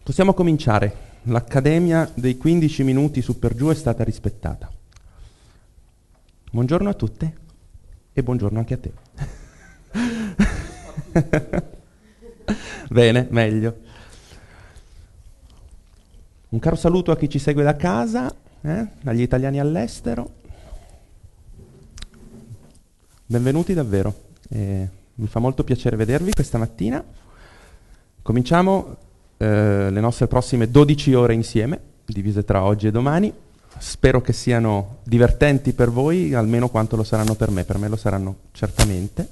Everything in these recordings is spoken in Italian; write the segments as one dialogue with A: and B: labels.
A: Possiamo cominciare. L'accademia dei 15 minuti su per giù è stata rispettata. Buongiorno a tutte e buongiorno anche a te. Bene, meglio. Un caro saluto a chi ci segue da casa, agli italiani all'estero. Benvenuti davvero. Mi fa molto piacere vedervi questa mattina. Cominciamo le nostre prossime 12 ore insieme, divise tra oggi e domani. Spero che siano divertenti per voi, almeno quanto lo saranno per me lo saranno certamente.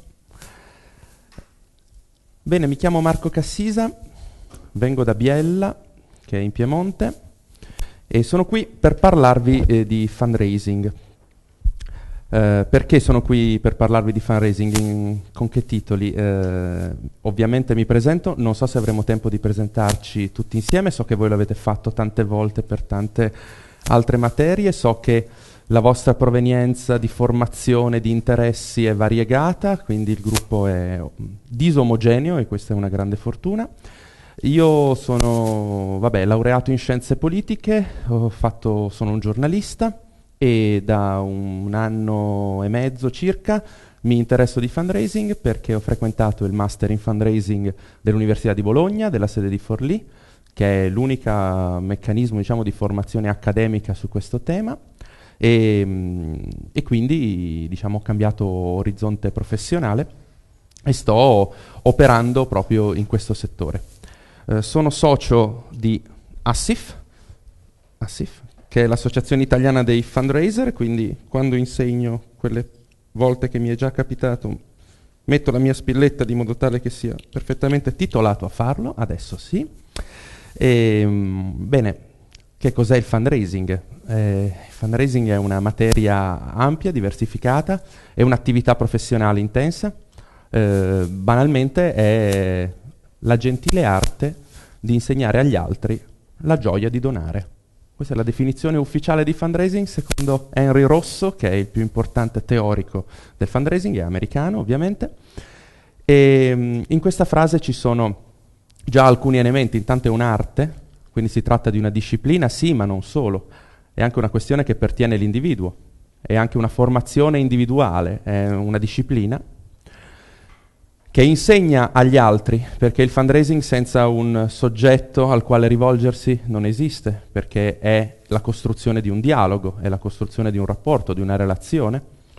A: Bene, mi chiamo Marco Cassisa, vengo da Biella, che è in Piemonte, e sono qui per parlarvi di fundraising. Perché sono qui per parlarvi di fundraising? Con che titoli? Ovviamente mi presento, non so se avremo tempo di presentarci tutti insieme, so che voi l'avete fatto tante volte per tante altre materie, so che la vostra provenienza di formazione, di interessi è variegata, quindi il gruppo è disomogeneo e questa è una grande fortuna. Io sono laureato in scienze politiche, sono un giornalista, e da un anno e mezzo circa mi interesso di fundraising perché ho frequentato il Master in Fundraising dell'Università di Bologna, della sede di Forlì, che è l'unico meccanismo, diciamo, di formazione accademica su questo tema, e quindi, diciamo, ho cambiato orizzonte professionale e sto operando proprio in questo settore. Sono socio di ASIF, che è l'Associazione Italiana dei Fundraiser, quindi quando insegno, quelle volte che mi è già capitato, metto la mia spilletta di modo tale che sia perfettamente titolato a farlo, adesso sì. Bene, che cos'è il fundraising? Il fundraising è una materia ampia, diversificata, è un'attività professionale intensa, banalmente è la gentile arte di insegnare agli altri la gioia di donare. Questa è la definizione ufficiale di fundraising secondo Henry Rosso, che è il più importante teorico del fundraising, è americano ovviamente. E in questa frase ci sono già alcuni elementi. Intanto è un'arte, quindi si tratta di una disciplina, sì, ma non solo. È anche una questione che pertiene all'individuo, è anche una formazione individuale, è una disciplina che insegna agli altri, perché il fundraising senza un soggetto al quale rivolgersi non esiste, perché è la costruzione di un dialogo, è la costruzione di un rapporto, di una relazione.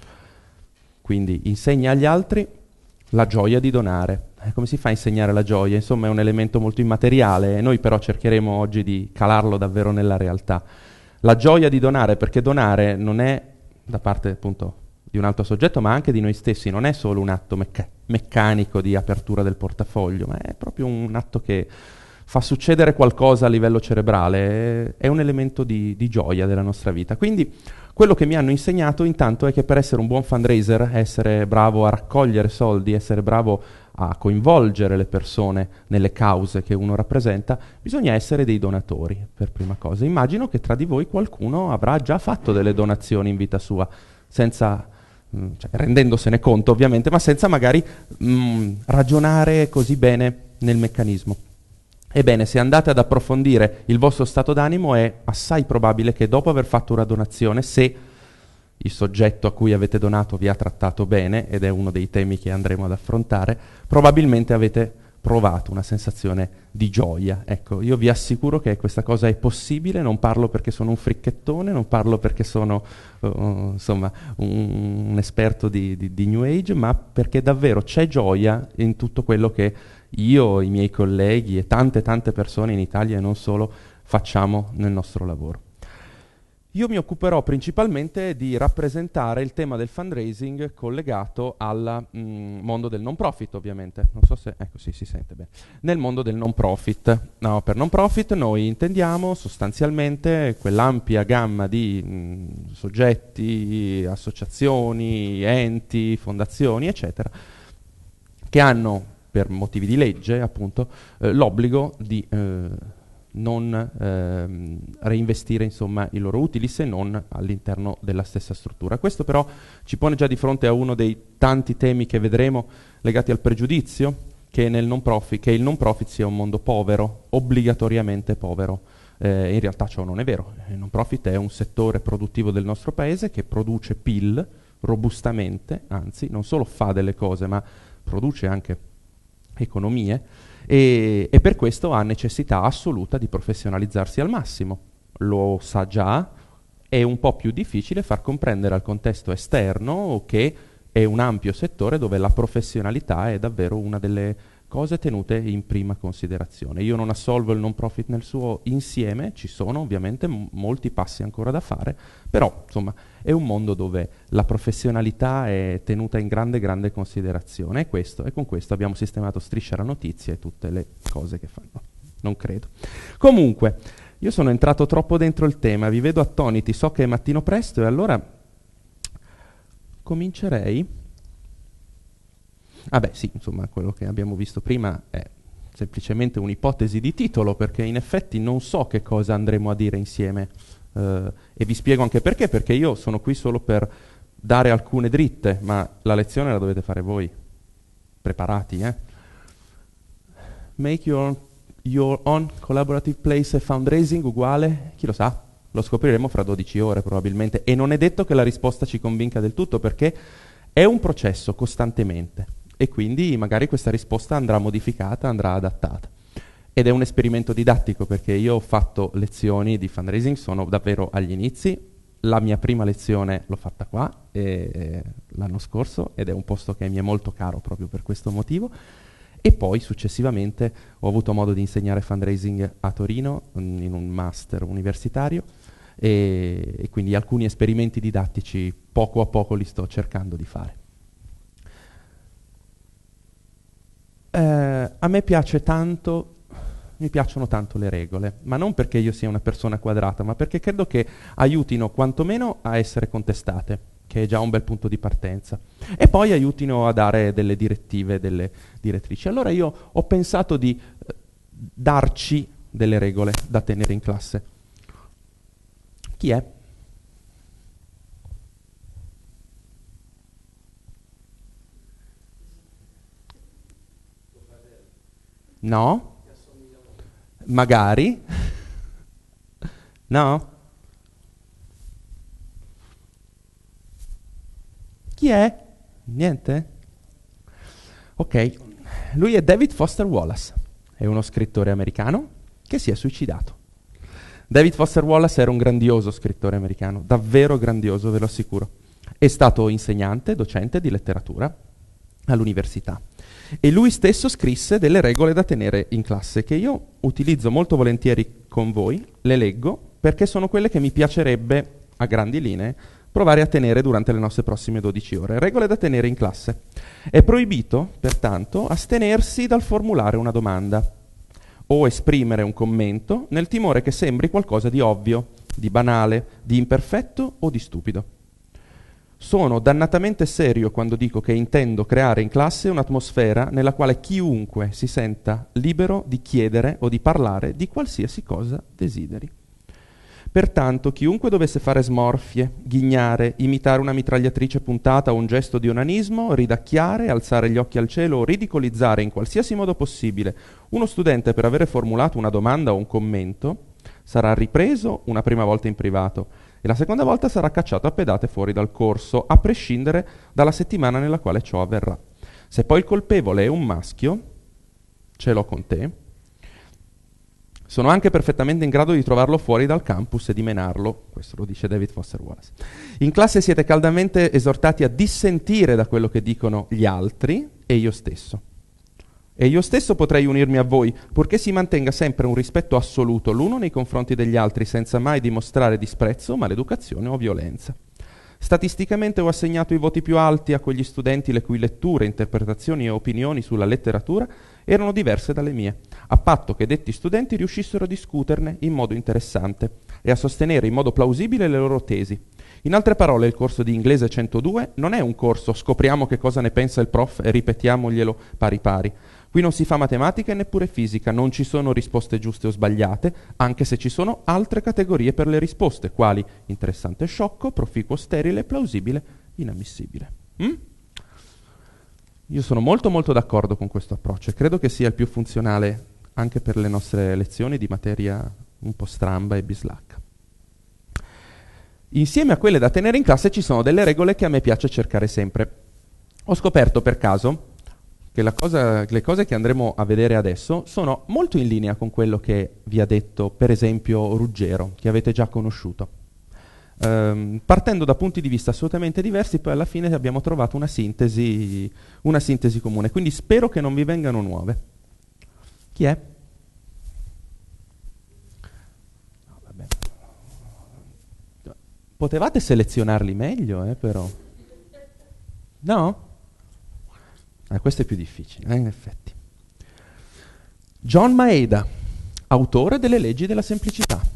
A: Quindi insegna agli altri la gioia di donare. Come si fa a insegnare la gioia? Insomma, è un elemento molto immateriale e noi però cercheremo oggi di calarlo davvero nella realtà. La gioia di donare, perché donare non è da parte appunto di un altro soggetto, ma anche di noi stessi, non è solo un atto meccanico di apertura del portafoglio, ma è proprio un atto che fa succedere qualcosa a livello cerebrale, è un elemento di gioia della nostra vita. Quindi quello che mi hanno insegnato intanto è che per essere un buon fundraiser, essere bravo a raccogliere soldi, essere bravo a coinvolgere le persone nelle cause che uno rappresenta, bisogna essere dei donatori, per prima cosa. Immagino che tra di voi qualcuno avrà già fatto delle donazioni in vita sua, senza rendendosene conto ovviamente, ma senza magari ragionare così bene nel meccanismo. Ebbene, se andate ad approfondire il vostro stato d'animo, è assai probabile che dopo aver fatto una donazione, se il soggetto a cui avete donato vi ha trattato bene, ed è uno dei temi che andremo ad affrontare, probabilmente avete provato una sensazione di gioia. Ecco, io vi assicuro che questa cosa è possibile, non parlo perché sono un fricchettone, non parlo perché sono insomma un esperto di New Age, ma perché davvero c'è gioia in tutto quello che io, i miei colleghi e tante persone in Italia e non solo facciamo nel nostro lavoro. Io mi occuperò principalmente di rappresentare il tema del fundraising collegato al mondo del non profit, ovviamente. Non so se... ecco, sì, si sente bene. Nel mondo del non profit. No, per non profit noi intendiamo sostanzialmente quell'ampia gamma di soggetti, associazioni, enti, fondazioni, eccetera, che hanno, per motivi di legge, appunto, l'obbligo di non reinvestire insomma i loro utili, se non all'interno della stessa struttura. Questo però ci pone già di fronte a uno dei tanti temi che vedremo legati al pregiudizio, che il non profit sia un mondo povero, obbligatoriamente povero. In realtà ciò non è vero. Il non profit è un settore produttivo del nostro paese che produce PIL robustamente, anzi non solo fa delle cose ma produce anche economie e per questo ha necessità assoluta di professionalizzarsi al massimo. Lo sa già, è un po' più difficile far comprendere al contesto esterno che è un ampio settore dove la professionalità è davvero una delle cose tenute in prima considerazione. Io non assolvo il non profit nel suo insieme, ci sono ovviamente molti passi ancora da fare, però insomma è un mondo dove la professionalità è tenuta in grande considerazione e con questo abbiamo sistemato Striscia la Notizia e tutte le cose che fanno. Non credo. Comunque, io sono entrato troppo dentro il tema, vi vedo attoniti, so che è mattino presto e allora comincerei. Sì, insomma, quello che abbiamo visto prima è semplicemente un'ipotesi di titolo, perché in effetti non so che cosa andremo a dire insieme e vi spiego anche perché io sono qui solo per dare alcune dritte, ma la lezione la dovete fare voi, preparati, Make your own collaborative place e fundraising uguale, chi lo sa? Lo scopriremo fra 12 ore probabilmente, e non è detto che la risposta ci convinca del tutto, perché è un processo costantemente e quindi magari questa risposta andrà modificata, andrà adattata. Ed è un esperimento didattico, perché io ho fatto lezioni di fundraising, sono davvero agli inizi. La mia prima lezione l'ho fatta qua l'anno scorso ed è un posto che mi è molto caro proprio per questo motivo. E poi successivamente ho avuto modo di insegnare fundraising a Torino in un master universitario e quindi alcuni esperimenti didattici poco a poco li sto cercando di fare. A me mi piacciono tanto le regole, ma non perché io sia una persona quadrata, ma perché credo che aiutino quantomeno a essere contestate, che è già un bel punto di partenza, e poi aiutino a dare delle direttive, delle direttrici. Allora io ho pensato di darci delle regole da tenere in classe. Chi è? No? Magari? No? Chi è? Niente? Ok, lui è David Foster Wallace, è uno scrittore americano che si è suicidato. David Foster Wallace era un grandioso scrittore americano, davvero grandioso, ve lo assicuro. È stato insegnante, docente di letteratura all'università e lui stesso scrisse delle regole da tenere in classe che io utilizzo molto volentieri con voi, le leggo perché sono quelle che mi piacerebbe a grandi linee provare a tenere durante le nostre prossime 12 ore. Regole da tenere in classe. È proibito, pertanto, astenersi dal formulare una domanda o esprimere un commento nel timore che sembri qualcosa di ovvio, di banale, di imperfetto o di stupido. Sono dannatamente serio quando dico che intendo creare in classe un'atmosfera nella quale chiunque si senta libero di chiedere o di parlare di qualsiasi cosa desideri. Pertanto, chiunque dovesse fare smorfie, ghignare, imitare una mitragliatrice puntata o un gesto di onanismo, ridacchiare, alzare gli occhi al cielo o ridicolizzare in qualsiasi modo possibile uno studente per avere formulato una domanda o un commento, sarà ripreso una prima volta in privato e la seconda volta sarà cacciato a pedate fuori dal corso, a prescindere dalla settimana nella quale ciò avverrà. Se poi il colpevole è un maschio, ce l'ho con te, sono anche perfettamente in grado di trovarlo fuori dal campus e di menarlo, questo lo dice David Foster Wallace. In classe siete caldamente esortati a dissentire da quello che dicono gli altri e io stesso. E io stesso potrei unirmi a voi, purché si mantenga sempre un rispetto assoluto l'uno nei confronti degli altri, senza mai dimostrare disprezzo, maleducazione o violenza. Statisticamente ho assegnato i voti più alti a quegli studenti le cui letture, interpretazioni e opinioni sulla letteratura erano diverse dalle mie, a patto che detti studenti riuscissero a discuterne in modo interessante e a sostenere in modo plausibile le loro tesi. In altre parole, il corso di Inglese 102 non è un corso scopriamo che cosa ne pensa il prof e ripetiamoglielo pari pari. Qui non si fa matematica e neppure fisica, non ci sono risposte giuste o sbagliate, anche se ci sono altre categorie per le risposte, quali interessante sciocco, proficuo sterile, plausibile, inammissibile. Io sono molto molto d'accordo con questo approccio e credo che sia il più funzionale anche per le nostre lezioni di materia un po' stramba e bislacca. Insieme a quelle da tenere in classe ci sono delle regole che a me piace cercare sempre. Ho scoperto per caso che le cose che andremo a vedere adesso sono molto in linea con quello che vi ha detto, per esempio, Ruggero, che avete già conosciuto. Partendo da punti di vista assolutamente diversi, poi alla fine abbiamo trovato una sintesi comune. Quindi spero che non vi vengano nuove. Chi è? No, vabbè. Potevate selezionarli meglio, però. No? Questo è più difficile, in effetti. John Maeda, autore delle leggi della semplicità.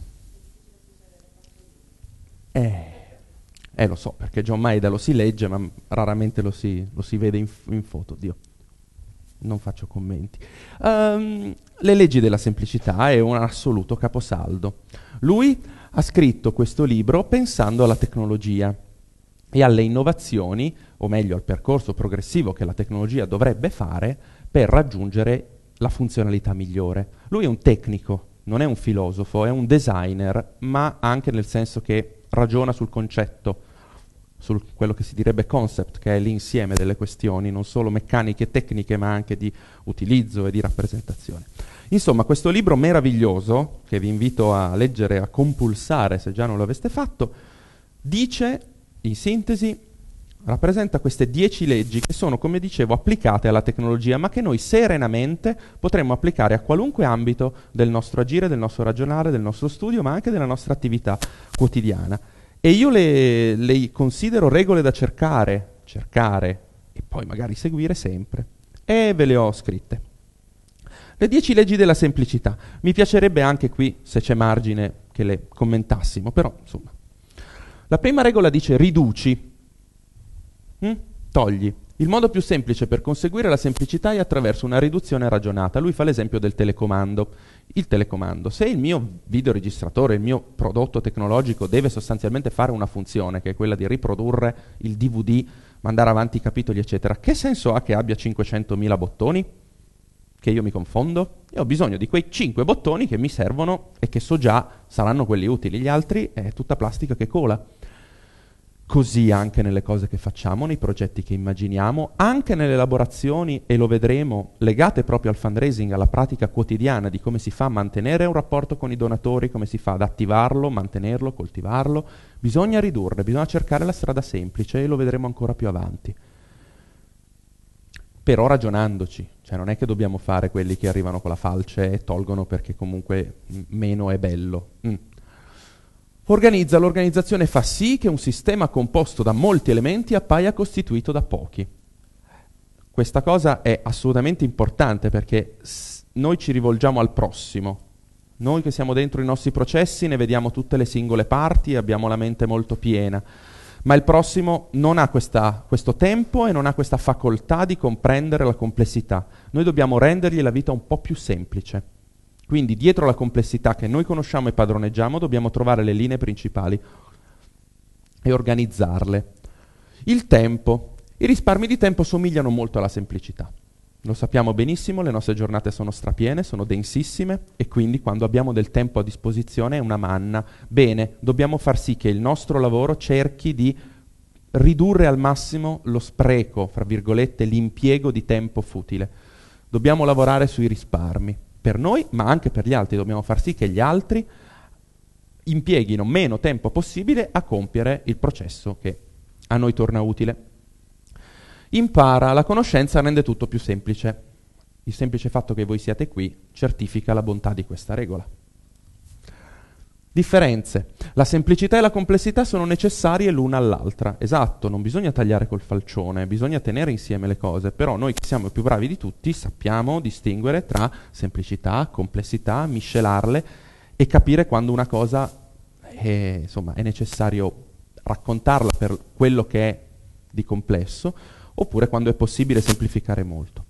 A: Lo so, perché John Maeda lo si legge, ma raramente lo si vede in foto. Dio, non faccio commenti. Le leggi della semplicità è un assoluto caposaldo. Lui ha scritto questo libro pensando alla tecnologia e alle innovazioni, o meglio al percorso progressivo che la tecnologia dovrebbe fare per raggiungere la funzionalità migliore. Lui è un tecnico, non è un filosofo, è un designer, ma anche nel senso che ragiona sul concetto, su quello che si direbbe concept, che è l'insieme delle questioni, non solo meccaniche e tecniche, ma anche di utilizzo e di rappresentazione. Insomma, questo libro meraviglioso, che vi invito a leggere, a compulsare se già non lo aveste fatto, dice, in sintesi, rappresenta queste 10 leggi che sono, come dicevo, applicate alla tecnologia, ma che noi serenamente potremmo applicare a qualunque ambito del nostro agire, del nostro ragionare, del nostro studio, ma anche della nostra attività quotidiana. E io le considero regole da cercare e poi magari seguire sempre. E ve le ho scritte. Le 10 leggi della semplicità. Mi piacerebbe anche qui, se c'è margine, che le commentassimo, però insomma. La prima regola dice riduci. Togli. Il modo più semplice per conseguire la semplicità è attraverso una riduzione ragionata. Lui fa l'esempio del telecomando. Il telecomando. Se il mio videoregistratore, il mio prodotto tecnologico deve sostanzialmente fare una funzione, che è quella di riprodurre il DVD, mandare avanti i capitoli, eccetera, che senso ha che abbia 500.000 bottoni? Che io mi confondo? Io ho bisogno di quei 5 bottoni che mi servono e che so già saranno quelli utili. Gli altri è tutta plastica che cola. Così anche nelle cose che facciamo, nei progetti che immaginiamo, anche nelle elaborazioni, e lo vedremo, legate proprio al fundraising, alla pratica quotidiana di come si fa a mantenere un rapporto con i donatori, come si fa ad attivarlo, mantenerlo, coltivarlo. Bisogna ridurre, bisogna cercare la strada semplice e lo vedremo ancora più avanti. Però ragionandoci, cioè non è che dobbiamo fare quelli che arrivano con la falce e tolgono perché comunque meno è bello. L'organizzazione fa sì che un sistema composto da molti elementi appaia costituito da pochi. Questa cosa è assolutamente importante perché noi ci rivolgiamo al prossimo. Noi che siamo dentro i nostri processi ne vediamo tutte le singole parti e abbiamo la mente molto piena, ma il prossimo non ha questo tempo e non ha questa facoltà di comprendere la complessità. Noi dobbiamo rendergli la vita un po' più semplice. Quindi dietro la complessità che noi conosciamo e padroneggiamo dobbiamo trovare le linee principali e organizzarle. Il tempo. I risparmi di tempo somigliano molto alla semplicità. Lo sappiamo benissimo, le nostre giornate sono strapiene, sono densissime e quindi quando abbiamo del tempo a disposizione è una manna. Bene, dobbiamo far sì che il nostro lavoro cerchi di ridurre al massimo lo spreco, fra virgolette, l'impiego di tempo futile. Dobbiamo lavorare sui risparmi. Per noi, ma anche per gli altri, dobbiamo far sì che gli altri impieghino meno tempo possibile a compiere il processo che a noi torna utile. Impara, la conoscenza rende tutto più semplice. Il semplice fatto che voi siate qui certifica la bontà di questa regola. Differenze. La semplicità e la complessità sono necessarie l'una all'altra. Esatto, non bisogna tagliare col falcione, bisogna tenere insieme le cose, però noi che siamo i più bravi di tutti sappiamo distinguere tra semplicità, complessità, miscelarle e capire quando una cosa è necessario raccontarla per quello che è di complesso, oppure quando è possibile semplificare molto.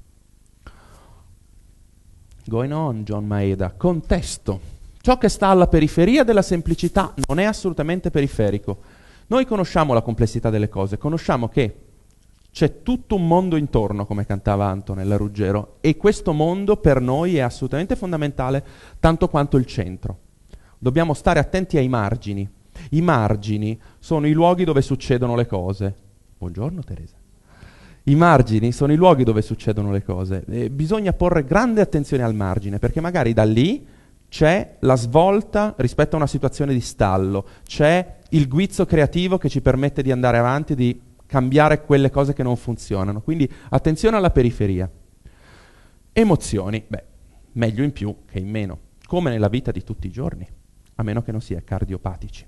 A: Going on, John Maeda. Contesto. Ciò che sta alla periferia della semplicità non è assolutamente periferico. Noi conosciamo la complessità delle cose, conosciamo che c'è tutto un mondo intorno, come cantava Antonella Ruggero, e questo mondo per noi è assolutamente fondamentale, tanto quanto il centro. Dobbiamo stare attenti ai margini. I margini sono i luoghi dove succedono le cose. Buongiorno Teresa. I margini sono i luoghi dove succedono le cose. Bisogna porre grande attenzione al margine, perché magari da lì c'è la svolta rispetto a una situazione di stallo, c'è il guizzo creativo che ci permette di andare avanti, di cambiare quelle cose che non funzionano. Quindi attenzione alla periferia. Emozioni, beh, meglio in più che in meno, come nella vita di tutti i giorni, a meno che non sia cardiopatici.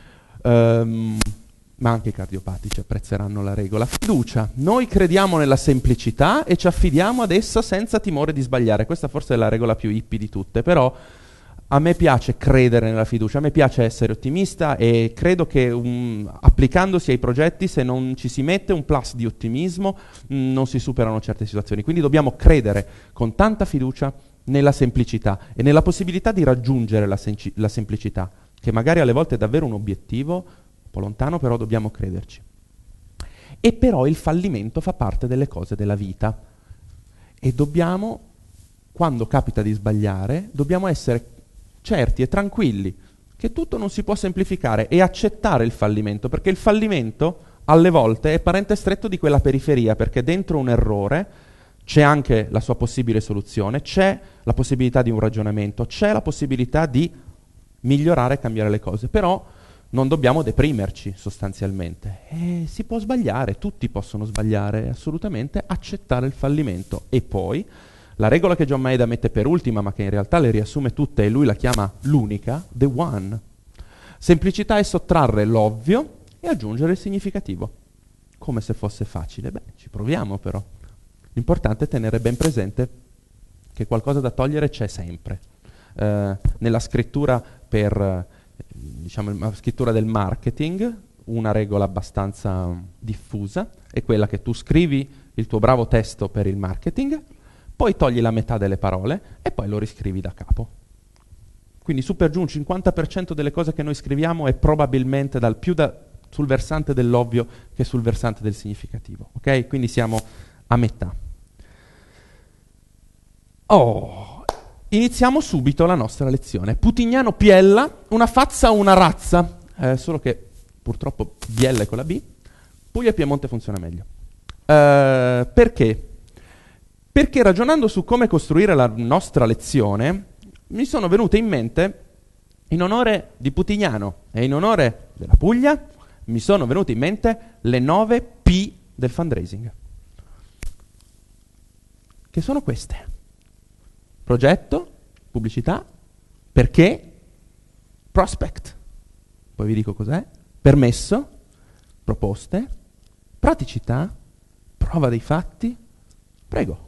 A: Ma anche i cardiopatici apprezzeranno la regola. Fiducia. Noi crediamo nella semplicità e ci affidiamo ad essa senza timore di sbagliare. Questa forse è la regola più hippie di tutte, però a me piace credere nella fiducia, a me piace essere ottimista e credo che applicandosi ai progetti, se non ci si mette un plus di ottimismo, non si superano certe situazioni. Quindi dobbiamo credere con tanta fiducia nella semplicità e nella possibilità di raggiungere la semplicità, che magari alle volte è davvero un obiettivo, un po' lontano, però dobbiamo crederci. E però il fallimento fa parte delle cose della vita e dobbiamo, quando capita di sbagliare, dobbiamo essere certi e tranquilli che tutto non si può semplificare e accettare il fallimento, perché il fallimento alle volte è parente stretto di quella periferia, perché dentro un errore c'è anche la sua possibile soluzione, c'è la possibilità di un ragionamento, c'è la possibilità di migliorare e cambiare le cose, però non dobbiamo deprimerci sostanzialmente. Si può sbagliare, tutti possono sbagliare, assolutamente, accettare il fallimento. E poi la regola che John Maeda mette per ultima, ma che in realtà le riassume tutte e lui la chiama l'unica, the one. Semplicità è sottrarre l'ovvio e aggiungere il significativo. Come se fosse facile. Beh, ci proviamo però. L'importante è tenere ben presente che qualcosa da togliere c'è sempre. Nella scrittura la scrittura del marketing, una regola abbastanza diffusa è quella che tu scrivi il tuo bravo testo per il marketing, poi togli la metà delle parole e poi lo riscrivi da capo. Quindi su per giù un 50% delle cose che noi scriviamo è probabilmente sul versante dell'ovvio che sul versante del significativo. Ok? Quindi siamo a metà. Iniziamo subito la nostra lezione. Putignano Piella, una fazza o una razza? Solo che purtroppo Biella è con la B. Puglia e Piemonte funziona meglio. Perché? Perché ragionando su come costruire la nostra lezione, mi sono venute in mente, in onore di Putignano e in onore della Puglia, mi sono venute in mente le 9 P del fundraising. Che sono queste: progetto, pubblicità, perché, prospect, poi vi dico cos'è, permesso, proposte, praticità, prova dei fatti, prego.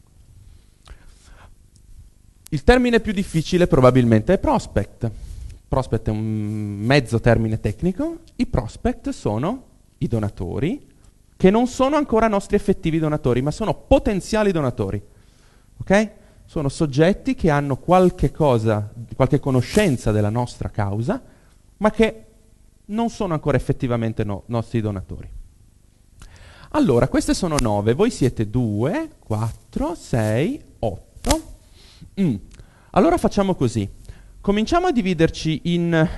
A: Il termine più difficile probabilmente è prospect. Prospect è un mezzo termine tecnico. I prospect sono i donatori che non sono ancora nostri effettivi donatori, ma sono potenziali donatori. Ok? Sono soggetti che hanno qualche conoscenza della nostra causa, ma che non sono ancora effettivamente nostri donatori. Allora, queste sono 9, voi siete 2, 4, 6, 8. Allora facciamo così. Cominciamo a dividerci in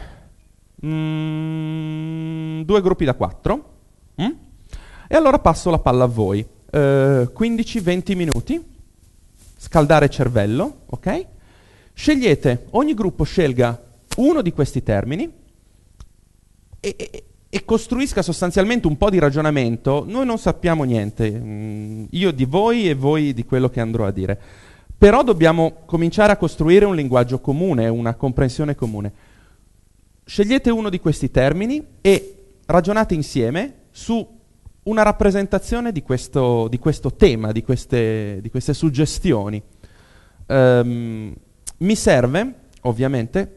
A: 2 gruppi da 4. E allora passo la palla a voi. 15-20 minuti. Scaldare cervello, ok? Scegliete, ogni gruppo scelga uno di questi termini e costruisca sostanzialmente un po' di ragionamento. Noi non sappiamo niente, io di voi e voi di quello che andrò a dire. Però dobbiamo cominciare a costruire un linguaggio comune, una comprensione comune. Scegliete uno di questi termini e ragionate insieme su una rappresentazione di questo tema, di queste suggestioni. Mi serve, ovviamente,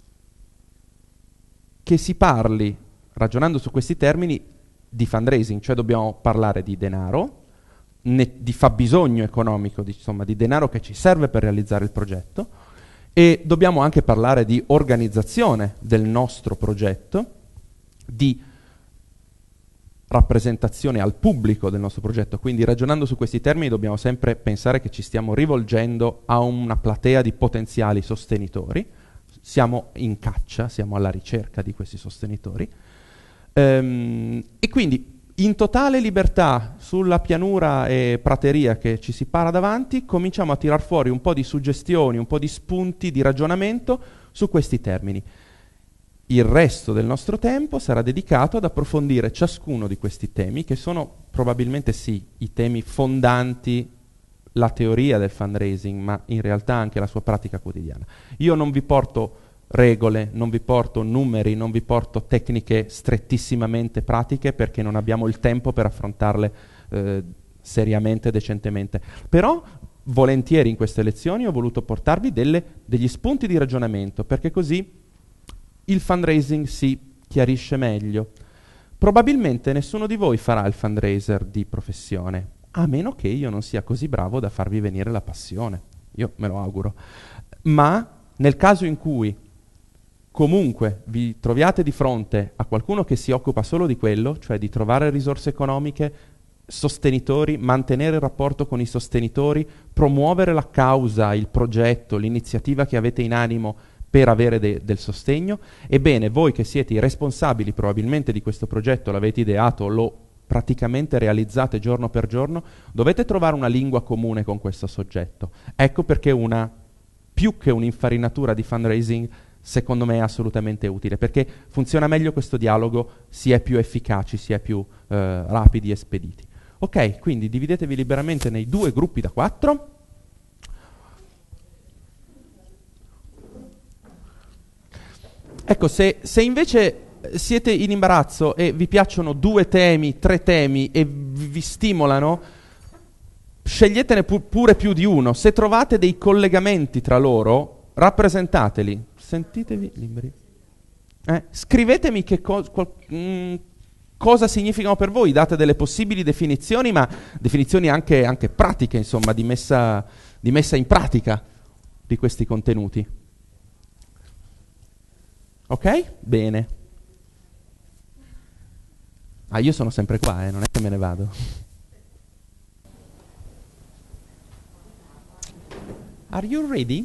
A: che si parli, ragionando su questi termini, di fundraising, cioè dobbiamo parlare di denaro, di fabbisogno economico, di denaro che ci serve per realizzare il progetto, e dobbiamo anche parlare di organizzazione del nostro progetto, di rappresentazione al pubblico del nostro progetto. Quindi ragionando su questi termini dobbiamo sempre pensare che ci stiamo rivolgendo a una platea di potenziali sostenitori, siamo in caccia, siamo alla ricerca di questi sostenitori, e quindi in totale libertà sulla pianura e prateria che ci si para davanti cominciamo a tirar fuori un po' di suggestioni, un po' di spunti di ragionamento su questi termini. Il resto del nostro tempo sarà dedicato ad approfondire ciascuno di questi temi, che sono probabilmente sì i temi fondanti la teoria del fundraising, ma in realtà anche la sua pratica quotidiana. Io non vi porto regole, non vi porto numeri, non vi porto tecniche strettissimamente pratiche, perché non abbiamo il tempo per affrontarle seriamente, decentemente. Però volentieri in queste lezioni ho voluto portarvi degli spunti di ragionamento, perché così il fundraising si chiarisce meglio. Probabilmente nessuno di voi farà il fundraiser di professione, a meno che io non sia così bravo da farvi venire la passione. Io me lo auguro. Ma nel caso in cui comunque vi troviate di fronte a qualcuno che si occupa solo di quello, cioè di trovare risorse economiche, sostenitori, mantenere il rapporto con i sostenitori, promuovere la causa, il progetto, l'iniziativa che avete in animo per avere del sostegno, ebbene voi che siete i responsabili probabilmente di questo progetto, l'avete ideato, lo praticamente realizzate giorno per giorno, dovete trovare una lingua comune con questo soggetto. Ecco perché più che un'infarinatura di fundraising, secondo me è assolutamente utile, perché funziona meglio questo dialogo, si è più efficaci, si è più rapidi e spediti. Ok, quindi dividetevi liberamente nei 2 gruppi da 4. Ecco, se invece siete in imbarazzo e vi piacciono 2 temi, 3 temi e vi stimolano, sceglietene pure più di uno. Se trovate dei collegamenti tra loro, rappresentateli. Sentitevi liberi. Scrivetemi cosa significano per voi, date delle possibili definizioni, ma definizioni anche pratiche, insomma, di messa in pratica di questi contenuti. Ok? Bene. Io sono sempre qua, non è che me ne vado. Are you ready?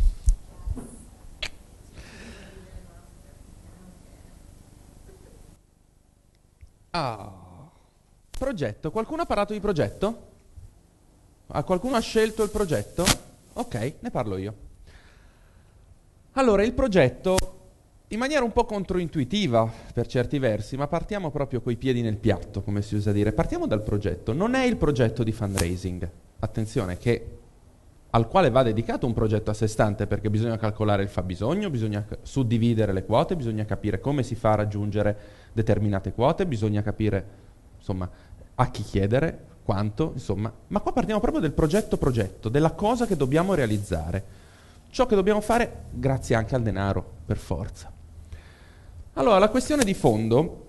A: Progetto. Qualcuno ha parlato di progetto? Qualcuno ha scelto il progetto? Ok, ne parlo io. Allora, il progetto, in maniera un po' controintuitiva per certi versi, ma partiamo proprio coi piedi nel piatto, come si usa dire. Partiamo dal progetto. Non è il progetto di fundraising. Attenzione, al quale va dedicato un progetto a sé stante, perché bisogna calcolare il fabbisogno, bisogna suddividere le quote, bisogna capire come si fa a raggiungere determinate quote, bisogna capire, insomma, a chi chiedere, quanto, insomma. Ma qua partiamo proprio del progetto, della cosa che dobbiamo realizzare. Ciò che dobbiamo fare grazie anche al denaro, per forza. Allora, la questione di fondo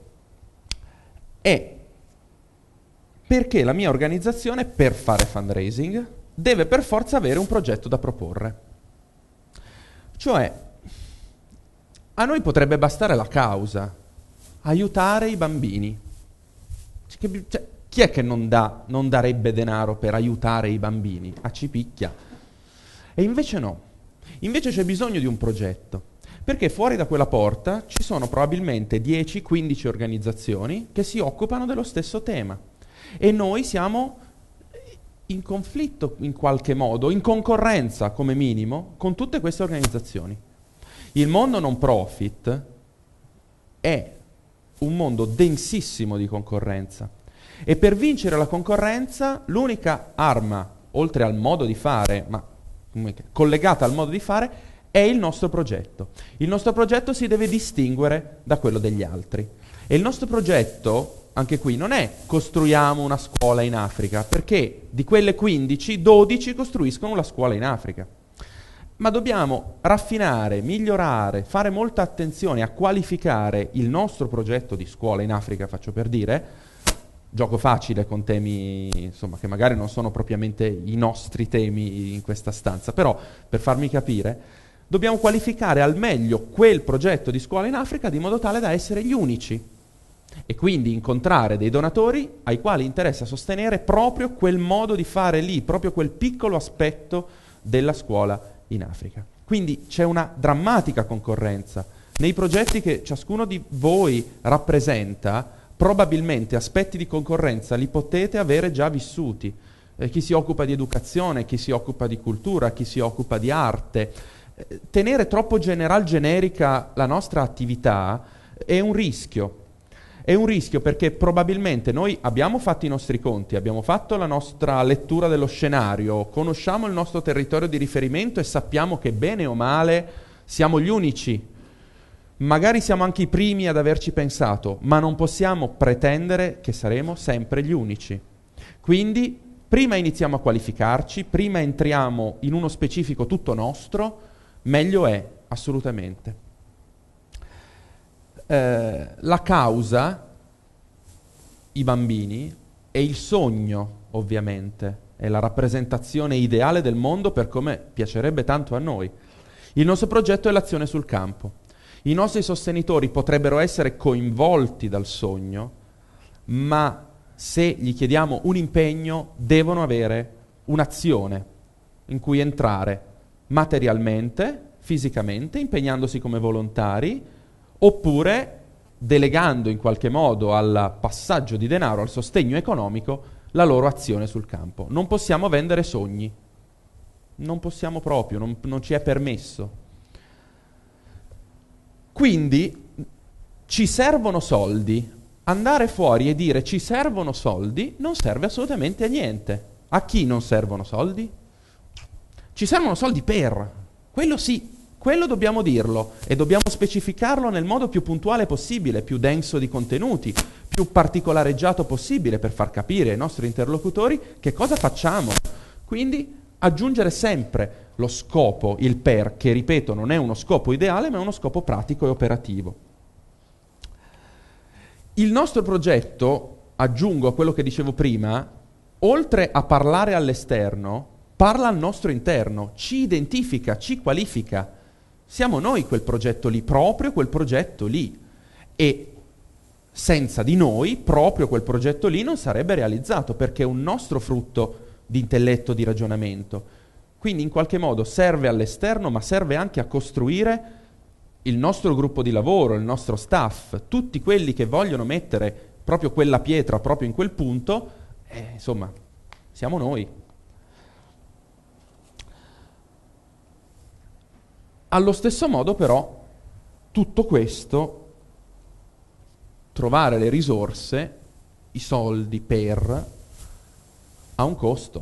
A: è perché la mia organizzazione, per fare fundraising, deve per forza avere un progetto da proporre. Cioè, a noi potrebbe bastare la causa, aiutare i bambini. Chi è che non darebbe denaro per aiutare i bambini? Ci picchia. E invece no. Invece c'è bisogno di un progetto, perché fuori da quella porta ci sono probabilmente 10-15 organizzazioni che si occupano dello stesso tema. E noi siamo in conflitto in qualche modo, in concorrenza come minimo, con tutte queste organizzazioni. Il mondo non profit è un mondo densissimo di concorrenza e per vincere la concorrenza l'unica arma, oltre al modo di fare, ma collegata al modo di fare, è il nostro progetto. Il nostro progetto si deve distinguere da quello degli altri. E il nostro progetto, anche qui, non è costruiamo una scuola in Africa, perché di quelle 15, 12 costruiscono la scuola in Africa. Ma dobbiamo raffinare, migliorare, fare molta attenzione a qualificare il nostro progetto di scuola in Africa, faccio per dire, gioco facile con temi, insomma, che magari non sono propriamente i nostri temi in questa stanza, però per farmi capire, dobbiamo qualificare al meglio quel progetto di scuola in Africa di modo tale da essere gli unici e quindi incontrare dei donatori ai quali interessa sostenere proprio quel modo di fare lì, proprio quel piccolo aspetto della scuola in Africa. Quindi c'è una drammatica concorrenza. Nei progetti che ciascuno di voi rappresenta, probabilmente aspetti di concorrenza li potete avere già vissuti. Chi si occupa di educazione, chi si occupa di cultura, chi si occupa di arte. Tenere troppo generica la nostra attività è un rischio. È un rischio perché probabilmente noi abbiamo fatto i nostri conti, abbiamo fatto la nostra lettura dello scenario, conosciamo il nostro territorio di riferimento e sappiamo che bene o male siamo gli unici. Magari siamo anche i primi ad averci pensato, ma non possiamo pretendere che saremo sempre gli unici. Quindi prima iniziamo a qualificarci, prima entriamo in uno specifico tutto nostro, meglio è, assolutamente. La causa, i bambini, è il sogno, ovviamente, è la rappresentazione ideale del mondo per come piacerebbe tanto a noi. Il nostro progetto è l'azione sul campo. I nostri sostenitori potrebbero essere coinvolti dal sogno, ma se gli chiediamo un impegno, devono avere un'azione in cui entrare materialmente, fisicamente, impegnandosi come volontari, oppure delegando in qualche modo al passaggio di denaro, al sostegno economico, la loro azione sul campo. Non possiamo vendere sogni, non possiamo proprio, non ci è permesso. Quindi ci servono soldi. Andare fuori e dire ci servono soldi non serve assolutamente a niente. A chi non servono soldi? Ci servono soldi per, quello sì. Quello dobbiamo dirlo e dobbiamo specificarlo nel modo più puntuale possibile, più denso di contenuti, più particolareggiato possibile per far capire ai nostri interlocutori che cosa facciamo. Quindi aggiungere sempre lo scopo, il per, che ripeto non è uno scopo ideale ma è uno scopo pratico e operativo. Il nostro progetto, aggiungo a quello che dicevo prima, oltre a parlare all'esterno, parla al nostro interno, ci identifica, ci qualifica. Siamo noi quel progetto lì, proprio quel progetto lì. E senza di noi, proprio quel progetto lì non sarebbe realizzato, perché è un nostro frutto di intelletto, di ragionamento. Quindi in qualche modo serve all'esterno, ma serve anche a costruire il nostro gruppo di lavoro, il nostro staff, tutti quelli che vogliono mettere proprio quella pietra proprio in quel punto, insomma, siamo noi. Allo stesso modo però tutto questo, trovare le risorse, i soldi per, ha un costo.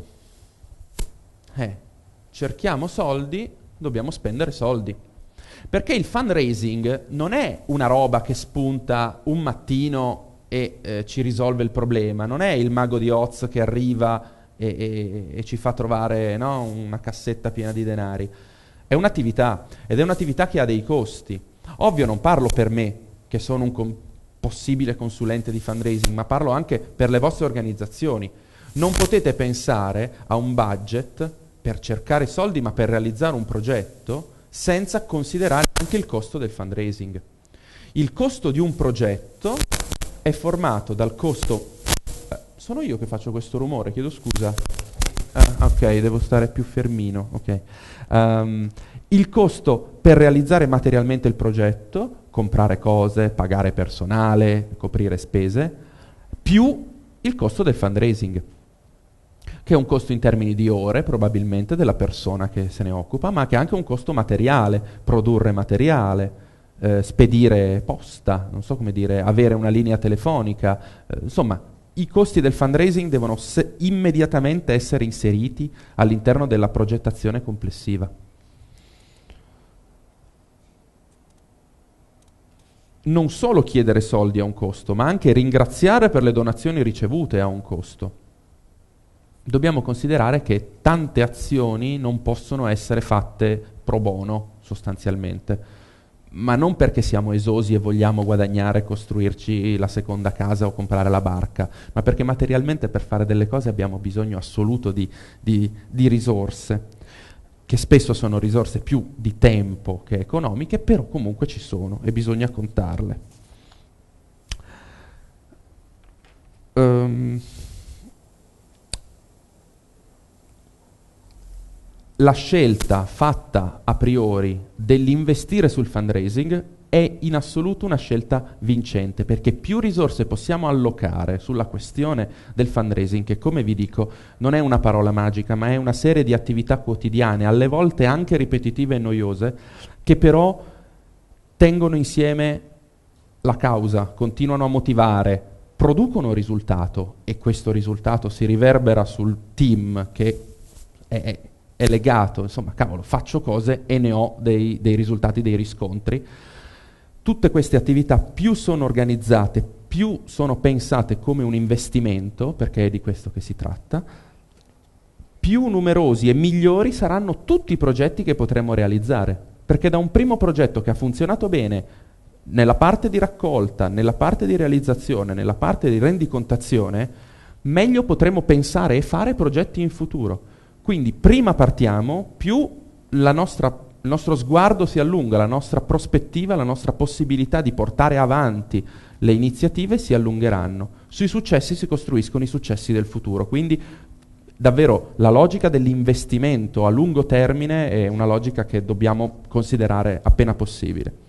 A: Cerchiamo soldi, dobbiamo spendere soldi. Perché il fundraising non è una roba che spunta un mattino e ci risolve il problema, non è il mago di Oz che arriva e ci fa trovare, no, una cassetta piena di denari. È un'attività, ed è un'attività che ha dei costi. Ovvio non parlo per me, che sono un possibile consulente di fundraising, ma parlo anche per le vostre organizzazioni. Non potete pensare a un budget per cercare soldi, ma per realizzare un progetto, senza considerare anche il costo del fundraising. Il costo di un progetto è formato dal costo... sono io che faccio questo rumore, chiedo scusa. Ok, devo stare più fermino. Okay. Il costo per realizzare materialmente il progetto, comprare cose, pagare personale, coprire spese, più il costo del fundraising, che è un costo in termini di ore probabilmente della persona che se ne occupa, ma che è anche un costo materiale, produrre materiale, spedire posta, non so come dire, avere una linea telefonica, insomma i costi del fundraising devono immediatamente essere inseriti all'interno della progettazione complessiva. Non solo chiedere soldi ha un costo, ma anche ringraziare per le donazioni ricevute ha un costo. Dobbiamo considerare che tante azioni non possono essere fatte pro bono, sostanzialmente, ma non perché siamo esosi e vogliamo guadagnare, costruirci la seconda casa o comprare la barca, ma perché materialmente per fare delle cose abbiamo bisogno assoluto di risorse, che spesso sono risorse più di tempo che economiche, però comunque ci sono e bisogna contarle. la scelta fatta a priori dell'investire sul fundraising è in assoluto una scelta vincente, perché più risorse possiamo allocare sulla questione del fundraising, che come vi dico non è una parola magica, ma è una serie di attività quotidiane, alle volte anche ripetitive e noiose, che però tengono insieme la causa, continuano a motivare, producono risultato, e questo risultato si riverbera sul team che è legato, insomma, cavolo, faccio cose e ne ho dei risultati, dei riscontri. Tutte queste attività più sono organizzate, più sono pensate come un investimento, perché è di questo che si tratta, più numerosi e migliori saranno tutti i progetti che potremo realizzare. Perché da un primo progetto che ha funzionato bene nella parte di raccolta, nella parte di realizzazione, nella parte di rendicontazione, meglio potremo pensare e fare progetti in futuro. Quindi prima partiamo, più il nostro sguardo si allunga, la nostra prospettiva, la nostra possibilità di portare avanti le iniziative si allungheranno. Sui successi si costruiscono i successi del futuro. Quindi davvero la logica dell'investimento a lungo termine è una logica che dobbiamo considerare appena possibile.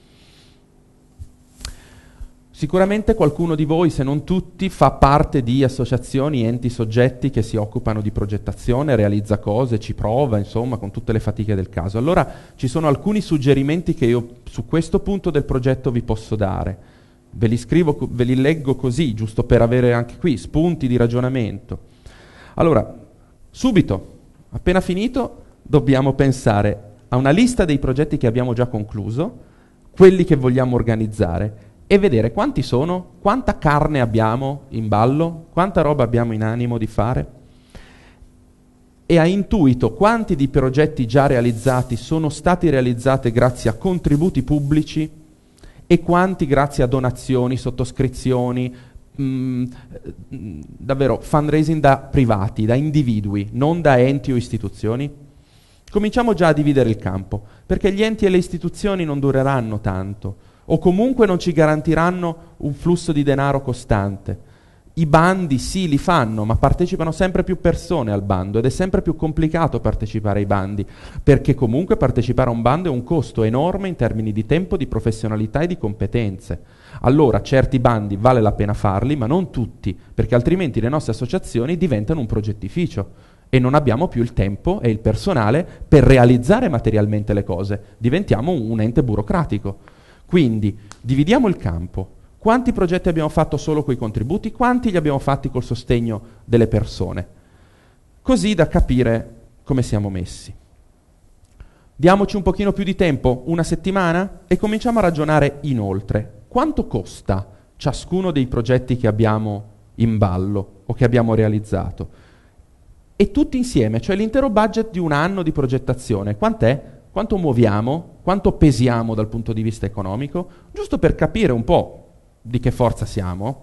A: Sicuramente qualcuno di voi, se non tutti, fa parte di associazioni, enti, soggetti che si occupano di progettazione, realizza cose, ci prova, insomma, con tutte le fatiche del caso. Allora ci sono alcuni suggerimenti che io su questo punto del progetto vi posso dare. Ve li scrivo, ve li leggo così, giusto per avere anche qui spunti di ragionamento. Allora, subito, appena finito, dobbiamo pensare a una lista dei progetti che abbiamo già concluso, quelli che vogliamo organizzare, e vedere quanti sono, quanta carne abbiamo in ballo, quanta roba abbiamo in animo di fare, e a intuito quanti di progetti già realizzati sono stati realizzati grazie a contributi pubblici e quanti grazie a donazioni, sottoscrizioni, davvero fundraising da privati, da individui, non da enti o istituzioni. Cominciamo già a dividere il campo, perché gli enti e le istituzioni non dureranno tanto, o comunque non ci garantiranno un flusso di denaro costante. I bandi sì, li fanno, ma partecipano sempre più persone al bando ed è sempre più complicato partecipare ai bandi, perché comunque partecipare a un bando è un costo enorme in termini di tempo, di professionalità e di competenze. Allora certi bandi vale la pena farli, ma non tutti, perché altrimenti le nostre associazioni diventano un progettificio e non abbiamo più il tempo e il personale per realizzare materialmente le cose, diventiamo un ente burocratico. Quindi dividiamo il campo. Quanti progetti abbiamo fatto solo coi contributi? Quanti li abbiamo fatti col sostegno delle persone? Così da capire come siamo messi. Diamoci un pochino più di tempo, una settimana, e cominciamo a ragionare inoltre. Quanto costa ciascuno dei progetti che abbiamo in ballo o che abbiamo realizzato? E tutti insieme, cioè l'intero budget di un anno di progettazione, quant'è? Quanto muoviamo? Quanto pesiamo dal punto di vista economico? Giusto per capire un po' di che forza siamo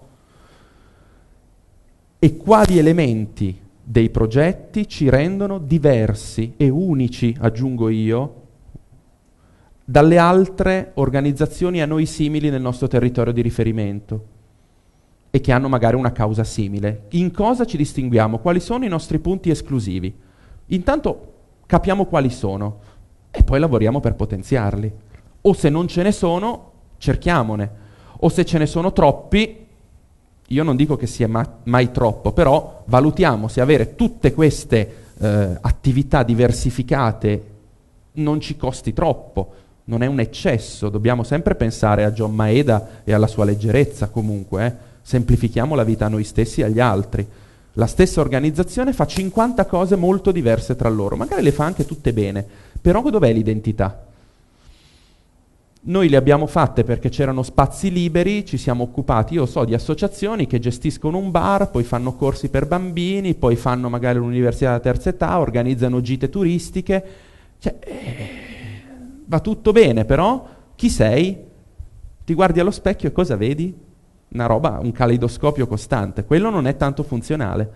A: e quali elementi dei progetti ci rendono diversi e unici, aggiungo io, dalle altre organizzazioni a noi simili nel nostro territorio di riferimento e che hanno magari una causa simile. In cosa ci distinguiamo? Quali sono i nostri punti esclusivi? Intanto capiamo quali sono e poi lavoriamo per potenziarli. O se non ce ne sono, cerchiamone. O se ce ne sono troppi, io non dico che sia mai troppo, però valutiamo se avere tutte queste attività diversificate non ci costi troppo, non è un eccesso. Dobbiamo sempre pensare a John Maeda e alla sua leggerezza comunque, semplifichiamo la vita a noi stessi e agli altri. La stessa organizzazione fa 50 cose molto diverse tra loro, magari le fa anche tutte bene, però dov'è l'identità? Noi le abbiamo fatte perché c'erano spazi liberi, ci siamo occupati, io so, di associazioni che gestiscono un bar, poi fanno corsi per bambini, poi fanno magari l'università della terza età, organizzano gite turistiche, cioè, va tutto bene, però chi sei? Ti guardi allo specchio e cosa vedi? Una roba, un caleidoscopio costante, quello non è tanto funzionale.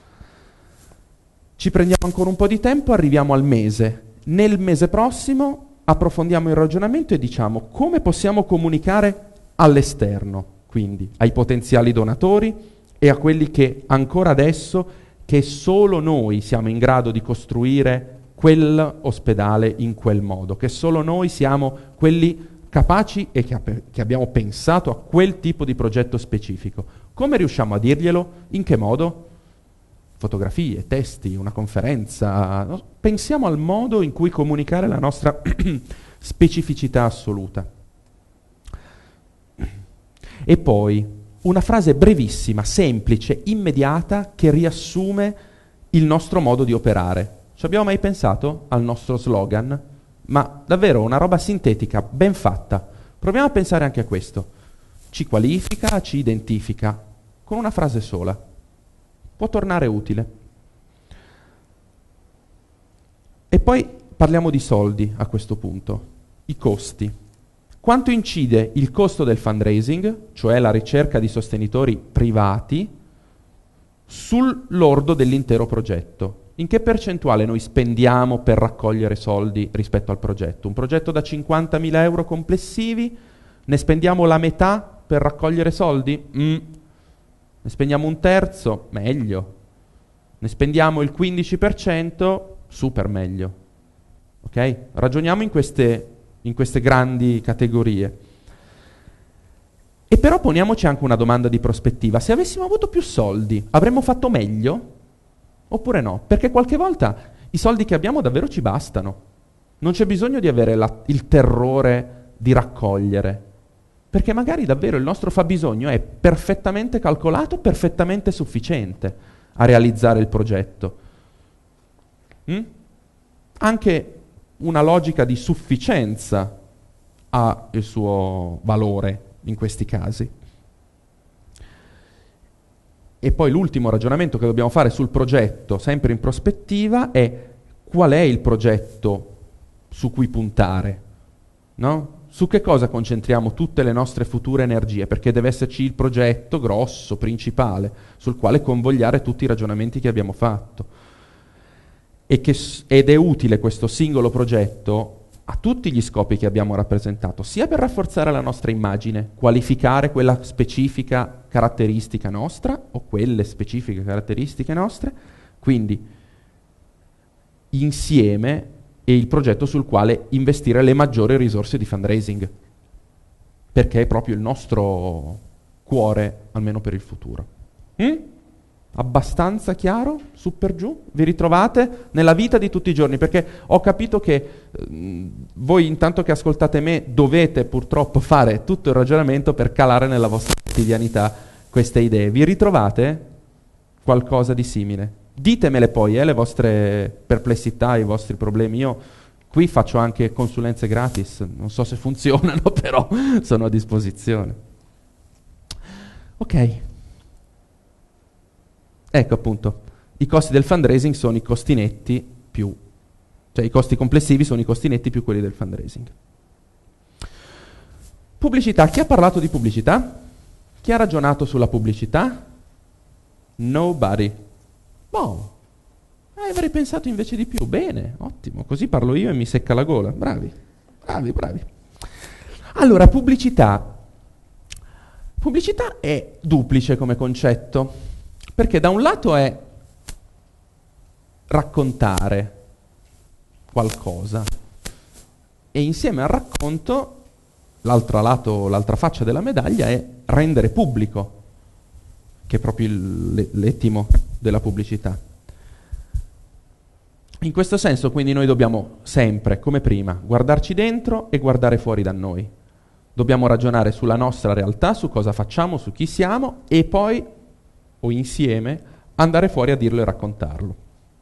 A: Ci prendiamo ancora un po' di tempo, arriviamo al mese. Nel mese prossimo approfondiamo il ragionamento e diciamo come possiamo comunicare all'esterno, quindi ai potenziali donatori e a quelli che ancora adesso, che solo noi siamo in grado di costruire quell'ospedale in quel modo, che solo noi siamo quelli capaci e che abbiamo pensato a quel tipo di progetto specifico. Come riusciamo a dirglielo? In che modo? Fotografie, testi, una conferenza. Pensiamo al modo in cui comunicare la nostra specificità assoluta. E poi una frase brevissima, semplice, immediata, che riassume il nostro modo di operare. Ci abbiamo mai pensato al nostro slogan? Ma davvero una roba sintetica, ben fatta. Proviamo a pensare anche a questo. Ci qualifica, ci identifica, con una frase sola. Può tornare utile. E poi parliamo di soldi a questo punto, i costi. Quanto incide il costo del fundraising, cioè la ricerca di sostenitori privati, sul lordo dell'intero progetto? In che percentuale noi spendiamo per raccogliere soldi rispetto al progetto? Un progetto da 50.000 euro complessivi, ne spendiamo la metà per raccogliere soldi? Ne spendiamo un terzo? Meglio. Ne spendiamo il 15%? Super meglio. Ok? Ragioniamo in queste grandi categorie. E però poniamoci anche una domanda di prospettiva. Se avessimo avuto più soldi, avremmo fatto meglio? Oppure no? Perché qualche volta i soldi che abbiamo davvero ci bastano. Non c'è bisogno di avere il terrore di raccogliere. Perché magari davvero il nostro fabbisogno è perfettamente calcolato, perfettamente sufficiente a realizzare il progetto. Anche una logica di sufficienza ha il suo valore in questi casi. E poi l'ultimo ragionamento che dobbiamo fare sul progetto, sempre in prospettiva, è qual è il progetto su cui puntare, no? Su che cosa concentriamo tutte le nostre future energie, perché deve esserci il progetto grosso, principale, sul quale convogliare tutti i ragionamenti che abbiamo fatto. Ed è utile questo singolo progetto a tutti gli scopi che abbiamo rappresentato, sia per rafforzare la nostra immagine, qualificare quella specifica caratteristica nostra o quelle specifiche caratteristiche nostre, quindi insieme è il progetto sul quale investire le maggiori risorse di fundraising, perché è proprio il nostro cuore, almeno per il futuro. Abbastanza chiaro? Su per giù? Vi ritrovate nella vita di tutti i giorni? Perché ho capito che voi, intanto che ascoltate me, dovete purtroppo fare tutto il ragionamento per calare nella vostra quotidianità queste idee. Vi ritrovate qualcosa di simile? Ditemele poi, le vostre perplessità, i vostri problemi. Io qui faccio anche consulenze gratis, non so se funzionano, però sono a disposizione. Ok. Ecco appunto, i costi del fundraising sono i costi netti più, cioè i costi complessivi sono i costi netti più quelli del fundraising. Pubblicità, chi ha parlato di pubblicità? Chi ha ragionato sulla pubblicità? Nobody. Boh, avrei pensato invece di più, bene, ottimo, così parlo io e mi secca la gola, bravi, bravi, bravi. Allora, pubblicità. Pubblicità è duplice come concetto. Perché da un lato è raccontare qualcosa e insieme al racconto l'altra faccia della medaglia è rendere pubblico, che è proprio l'ettimo della pubblicità. In questo senso quindi noi dobbiamo sempre, come prima, guardarci dentro e guardare fuori da noi. Dobbiamo ragionare sulla nostra realtà, su cosa facciamo, su chi siamo e poi o insieme andare fuori a dirlo e raccontarlo.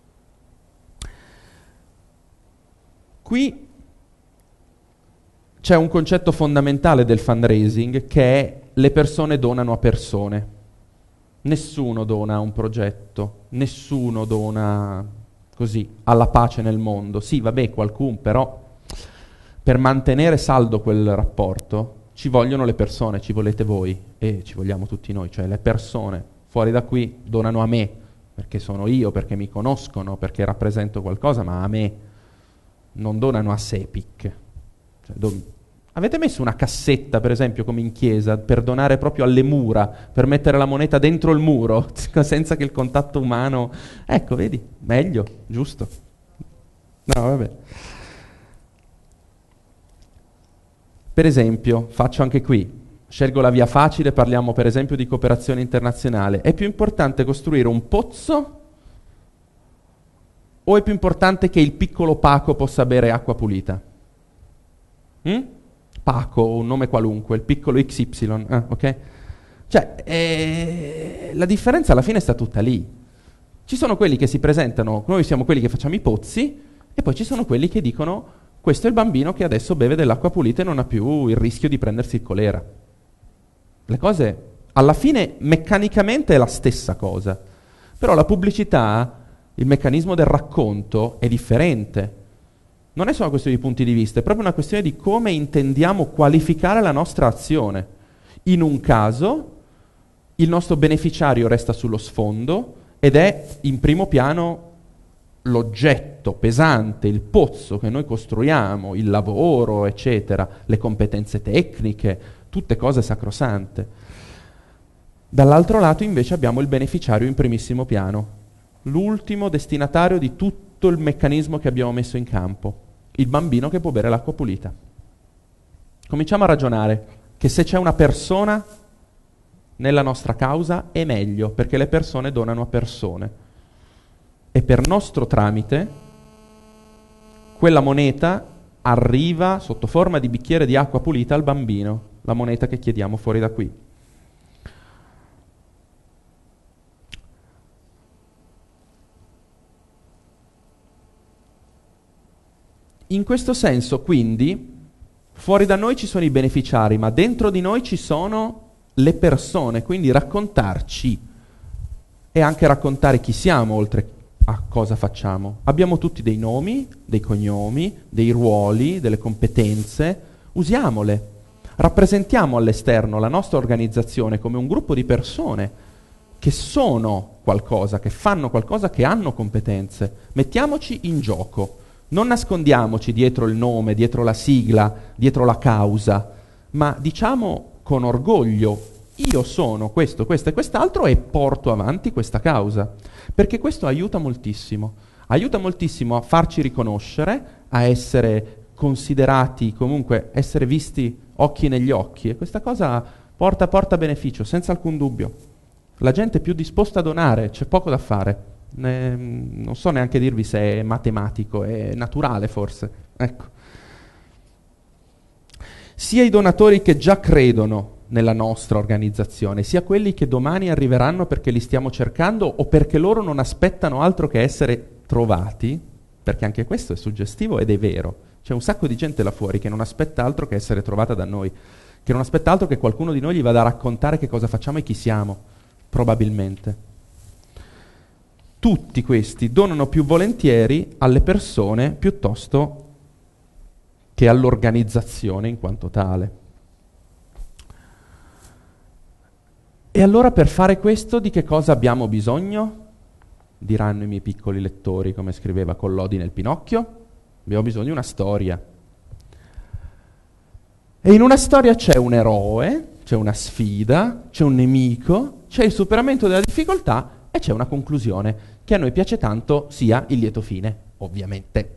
A: Qui c'è un concetto fondamentale del fundraising che è le persone donano a persone. Nessuno dona a un progetto, nessuno dona così alla pace nel mondo. Sì, vabbè, qualcuno, però per mantenere saldo quel rapporto ci vogliono le persone, ci volete voi e ci vogliamo tutti noi, cioè le persone fuori da qui donano a me, perché sono io, perché mi conoscono, perché rappresento qualcosa, ma a me non donano a Sepic. Cioè, Avete messo una cassetta, per esempio, come in chiesa, per donare proprio alle mura, per mettere la moneta dentro il muro, senza che il contatto umano... Ecco, vedi, meglio, giusto. No, vabbè. Per esempio, faccio anche qui, scelgo la via facile, parliamo per esempio di cooperazione internazionale. È più importante costruire un pozzo o è più importante che il piccolo Paco possa bere acqua pulita? Paco, un nome qualunque, il piccolo XY, ok? Cioè, la differenza alla fine sta tutta lì. Ci sono quelli che si presentano, noi siamo quelli che facciamo i pozzi, e poi ci sono quelli che dicono questo è il bambino che adesso beve dell'acqua pulita e non ha più il rischio di prendersi il colera. Le cose, alla fine, meccanicamente è la stessa cosa. Però la pubblicità, il meccanismo del racconto è differente. Non è solo una questione di punti di vista, è proprio una questione di come intendiamo qualificare la nostra azione. In un caso, il nostro beneficiario resta sullo sfondo ed è in primo piano l'oggetto pesante, il pozzo che noi costruiamo, il lavoro, eccetera, le competenze tecniche, tutte cose sacrosante. Dall'altro lato invece abbiamo il beneficiario in primissimo piano, l'ultimo destinatario di tutto il meccanismo che abbiamo messo in campo, il bambino che può bere l'acqua pulita. Cominciamo a ragionare che se c'è una persona nella nostra causa è meglio, perché le persone donano a persone. E per nostro tramite quella moneta arriva sotto forma di bicchiere di acqua pulita al bambino, la moneta che chiediamo fuori da qui. In questo senso, quindi, fuori da noi ci sono i beneficiari, ma dentro di noi ci sono le persone, quindi raccontarci e anche raccontare chi siamo, oltre a cosa facciamo. Abbiamo tutti dei nomi, dei cognomi, dei ruoli, delle competenze, usiamole. Rappresentiamo all'esterno la nostra organizzazione come un gruppo di persone che sono qualcosa, che fanno qualcosa, che hanno competenze. Mettiamoci in gioco. Non nascondiamoci dietro il nome, dietro la sigla, dietro la causa, ma diciamo con orgoglio: io sono questo, questo e quest'altro e porto avanti questa causa. Perché questo aiuta moltissimo a farci riconoscere, a essere considerati, comunque essere visti occhi negli occhi, e questa cosa porta beneficio, senza alcun dubbio. La gente è più disposta a donare, c'è poco da fare. Non so neanche dirvi se è matematico, è naturale forse. Ecco. Sia i donatori che già credono nella nostra organizzazione, sia quelli che domani arriveranno perché li stiamo cercando o perché loro non aspettano altro che essere trovati, perché anche questo è suggestivo ed è vero. C'è un sacco di gente là fuori che non aspetta altro che essere trovata da noi, che non aspetta altro che qualcuno di noi gli vada a raccontare che cosa facciamo e chi siamo, probabilmente. Tutti questi donano più volentieri alle persone piuttosto che all'organizzazione in quanto tale. E allora per fare questo di che cosa abbiamo bisogno? Diranno i miei piccoli lettori, come scriveva Collodi nel Pinocchio. Abbiamo bisogno di una storia. E in una storia c'è un eroe, c'è una sfida, c'è un nemico, c'è il superamento della difficoltà e c'è una conclusione, che a noi piace tanto sia il lieto fine, ovviamente.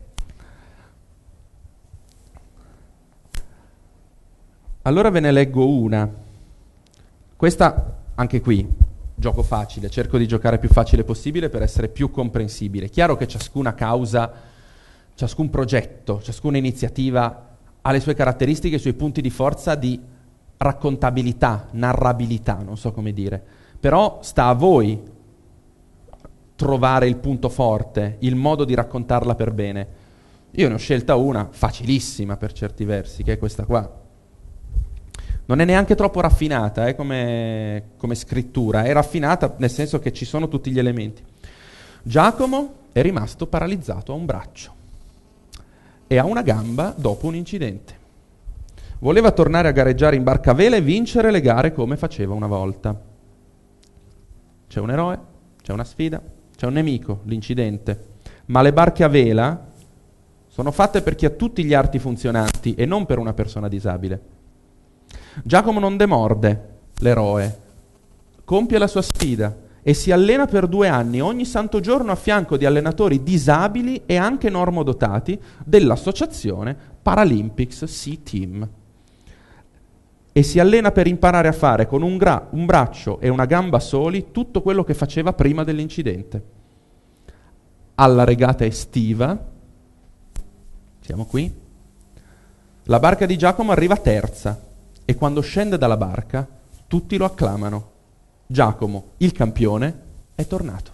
A: Allora ve ne leggo una. Questa, anche qui, gioco facile, cerco di giocare più facile possibile per essere più comprensibile. Chiaro che ciascuna causa, ciascun progetto, ciascuna iniziativa ha le sue caratteristiche, i suoi punti di forza di raccontabilità, narrabilità, non so come dire. Però sta a voi trovare il punto forte, il modo di raccontarla per bene. Io ne ho scelta una facilissima per certi versi, che è questa qua. Non è neanche troppo raffinata come scrittura, è raffinata nel senso che ci sono tutti gli elementi. Giacomo è rimasto paralizzato a un braccio e a una gamba dopo un incidente. Voleva tornare a gareggiare in barca a vela e vincere le gare come faceva una volta. C'è un eroe, c'è una sfida, c'è un nemico, l'incidente, ma le barche a vela sono fatte per chi ha tutti gli arti funzionanti e non per una persona disabile. Giacomo non demorde, l'eroe, compie la sua sfida e si allena per 2 anni, ogni santo giorno a fianco di allenatori disabili e anche normodotati dell'associazione Paralympics Sea Team. E si allena per imparare a fare con un braccio e una gamba soli tutto quello che faceva prima dell'incidente. Alla regata estiva, siamo qui, la barca di Giacomo arriva terza e quando scende dalla barca tutti lo acclamano. Giacomo, il campione, è tornato.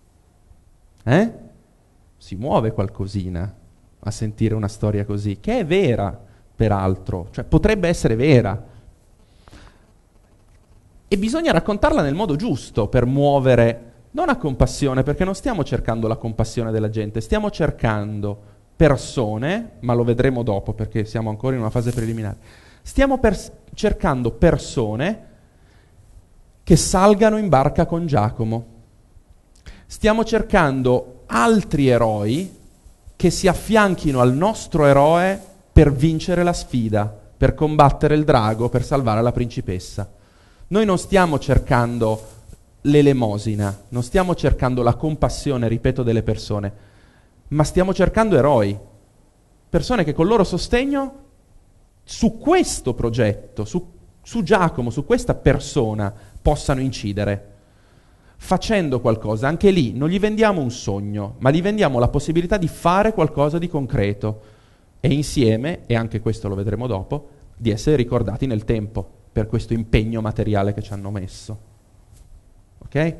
A: Si muove qualcosina a sentire una storia così, che è vera, peraltro, cioè potrebbe essere vera. E bisogna raccontarla nel modo giusto per muovere, non a compassione, perché non stiamo cercando la compassione della gente, stiamo cercando persone, ma lo vedremo dopo perché siamo ancora in una fase preliminare, stiamo cercando persone che salgano in barca con Giacomo. Stiamo cercando altri eroi che si affianchino al nostro eroe per vincere la sfida, per combattere il drago, per salvare la principessa. Noi non stiamo cercando l'elemosina, non stiamo cercando la compassione, ripeto, delle persone, ma stiamo cercando eroi, persone che col loro sostegno su questo progetto, su Giacomo, su questa persona, possano incidere, facendo qualcosa. Anche lì non gli vendiamo un sogno, ma gli vendiamo la possibilità di fare qualcosa di concreto e insieme, e anche questo lo vedremo dopo, di essere ricordati nel tempo per questo impegno materiale che ci hanno messo. Ok?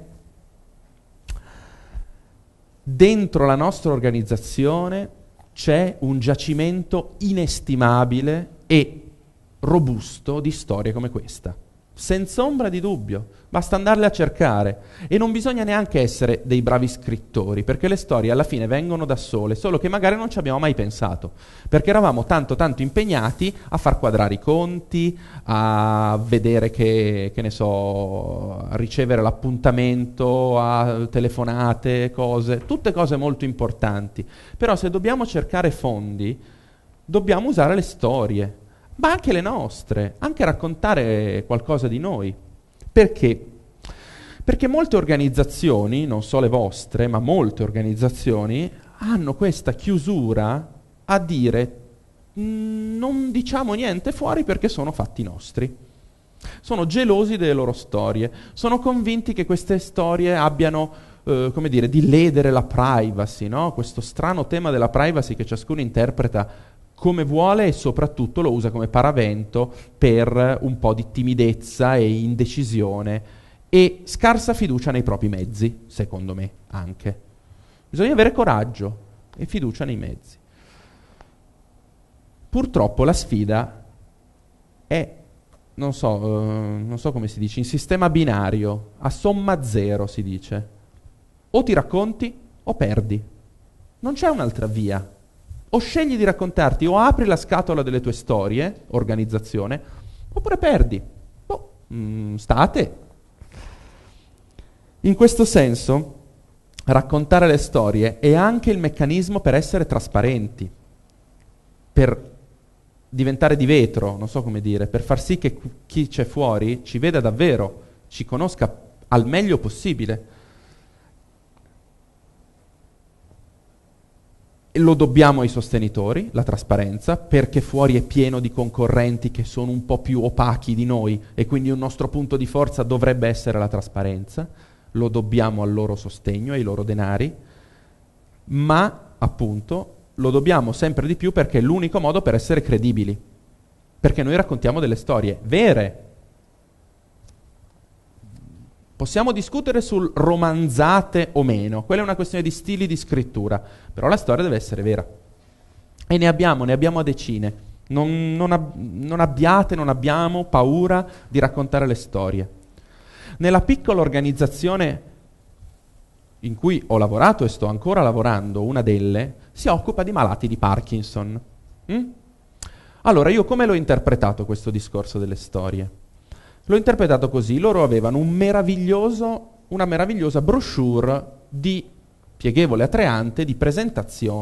A: Dentro la nostra organizzazione c'è un giacimento inestimabile e robusto di storie come questa. Senza ombra di dubbio, basta andarle a cercare e non bisogna neanche essere dei bravi scrittori, perché le storie alla fine vengono da sole, solo che magari non ci abbiamo mai pensato, perché eravamo tanto impegnati a far quadrare i conti, a vedere che ne so, a ricevere l'appuntamento, a telefonate, cose, tutte cose molto importanti. Però se dobbiamo cercare fondi, dobbiamo usare le storie, ma anche le nostre, anche raccontare qualcosa di noi. Perché? Perché molte organizzazioni, non so le vostre, ma molte organizzazioni hanno questa chiusura a dire non diciamo niente fuori perché sono fatti nostri. Sono gelosi delle loro storie, sono convinti che queste storie abbiano, come dire, di ledere la privacy, no? Questo strano tema della privacy che ciascuno interpreta come vuole e soprattutto lo usa come paravento per un po' di timidezza e indecisione e scarsa fiducia nei propri mezzi, secondo me anche. Bisogna avere coraggio e fiducia nei mezzi. Purtroppo la sfida è, non so come si dice, in sistema binario, a somma zero si dice. O ti racconti o perdi. Non c'è un'altra via. O scegli di raccontarti, o apri la scatola delle tue storie, organizzazione, oppure perdi. State. In questo senso, raccontare le storie è anche il meccanismo per essere trasparenti, per diventare di vetro, non so come dire, per far sì che chi c'è fuori ci veda davvero, ci conosca al meglio possibile. E lo dobbiamo ai sostenitori, la trasparenza, perché fuori è pieno di concorrenti che sono un po' più opachi di noi e quindi un nostro punto di forza dovrebbe essere la trasparenza. Lo dobbiamo al loro sostegno, ai loro denari, ma appunto lo dobbiamo sempre di più perché è l'unico modo per essere credibili, perché noi raccontiamo delle storie vere. Possiamo discutere sul romanzate o meno, quella è una questione di stili di scrittura, però la storia deve essere vera. E ne abbiamo a decine. Non abbiamo paura di raccontare le storie. Nella piccola organizzazione in cui ho lavorato e sto ancora lavorando, una delle, si occupa di malati di Parkinson. Allora, io come l'ho interpretato questo discorso delle storie? L'ho interpretato così: loro avevano una meravigliosa brochure pieghevole a 3 ante di presentazione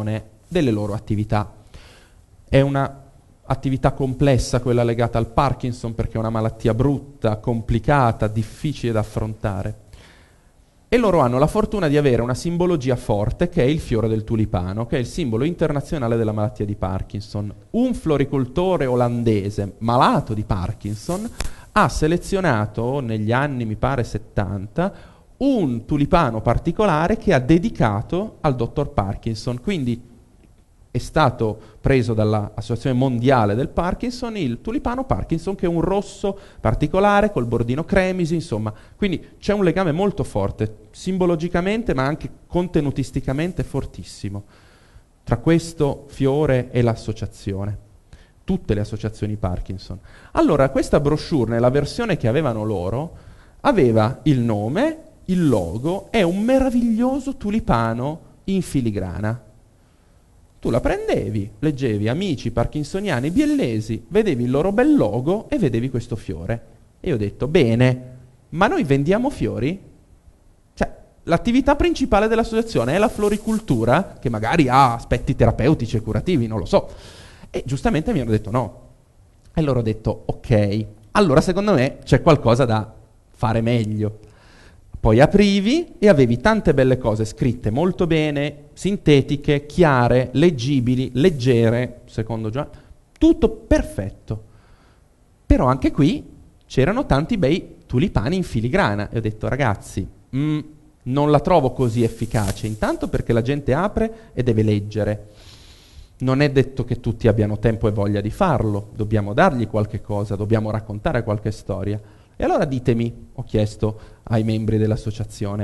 A: delle loro attività. È una attività complessa quella legata al Parkinson, perché è una malattia brutta, complicata, difficile da affrontare. E loro hanno la fortuna di avere una simbologia forte, che è il fiore del tulipano, che è il simbolo internazionale della malattia di Parkinson. Un floricoltore olandese malato di Parkinson ha selezionato negli anni, mi pare 70, un tulipano particolare che ha dedicato al dottor Parkinson. Quindi è stato preso dall'Associazione Mondiale del Parkinson il tulipano Parkinson, che è un rosso particolare col bordino cremisi, insomma. Quindi c'è un legame molto forte, simbologicamente ma anche contenutisticamente fortissimo, tra questo fiore e l'associazione, tutte le associazioni Parkinson. Allora, questa brochure, nella versione che avevano loro, aveva il nome, il logo e un meraviglioso tulipano in filigrana. Tu la prendevi, leggevi amici parkinsoniani biellesi, vedevi il loro bel logo e vedevi questo fiore. E io ho detto, bene, ma noi vendiamo fiori? Cioè, l'attività principale dell'associazione è la floricultura, che magari ha aspetti terapeutici e curativi, non lo so. E giustamente mi hanno detto no. E loro ho detto, ok, allora secondo me c'è qualcosa da fare meglio. Poi aprivi e avevi tante belle cose scritte molto bene, sintetiche, chiare, leggibili, leggere, secondo Giovanni, tutto perfetto. Però anche qui c'erano tanti bei tulipani in filigrana e ho detto, ragazzi, non la trovo così efficace, intanto perché la gente apre e deve leggere. Non è detto che tutti abbiano tempo e voglia di farlo, dobbiamo dargli qualche cosa, dobbiamo raccontare qualche storia. E allora ditemi, ho chiesto ai membri dell'associazione,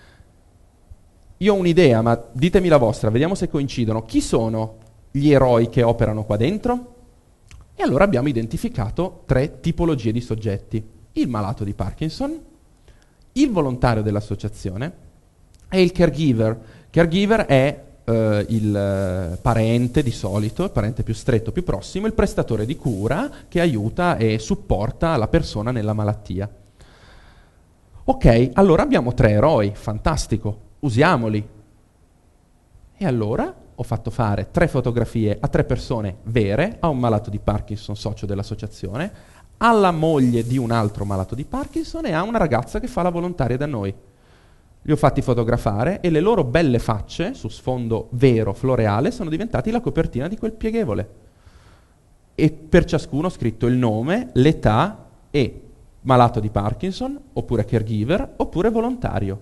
A: io ho un'idea, ma ditemi la vostra, vediamo se coincidono. Chi sono gli eroi che operano qua dentro? E allora abbiamo identificato 3 tipologie di soggetti. Il malato di Parkinson, il volontario dell'associazione e il caregiver. Caregiver è il parente di solito, il parente più stretto, più prossimo, il prestatore di cura che aiuta e supporta la persona nella malattia. Ok, allora abbiamo 3 eroi, fantastico, usiamoli. E allora ho fatto fare 3 fotografie a 3 persone vere, a un malato di Parkinson, socio dell'associazione, alla moglie di un altro malato di Parkinson e a una ragazza che fa la volontaria da noi. Li ho fatti fotografare e le loro belle facce, su sfondo vero, floreale, sono diventati la copertina di quel pieghevole. E per ciascuno ho scritto il nome, l'età e malato di Parkinson, oppure caregiver, oppure volontario.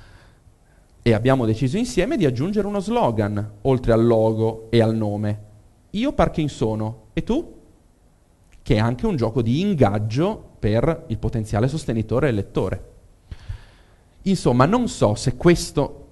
A: E abbiamo deciso insieme di aggiungere uno slogan, oltre al logo e al nome. Io Parkinsono, e tu? Che è anche un gioco di ingaggio per il potenziale sostenitore e lettore. Insomma, non so se questo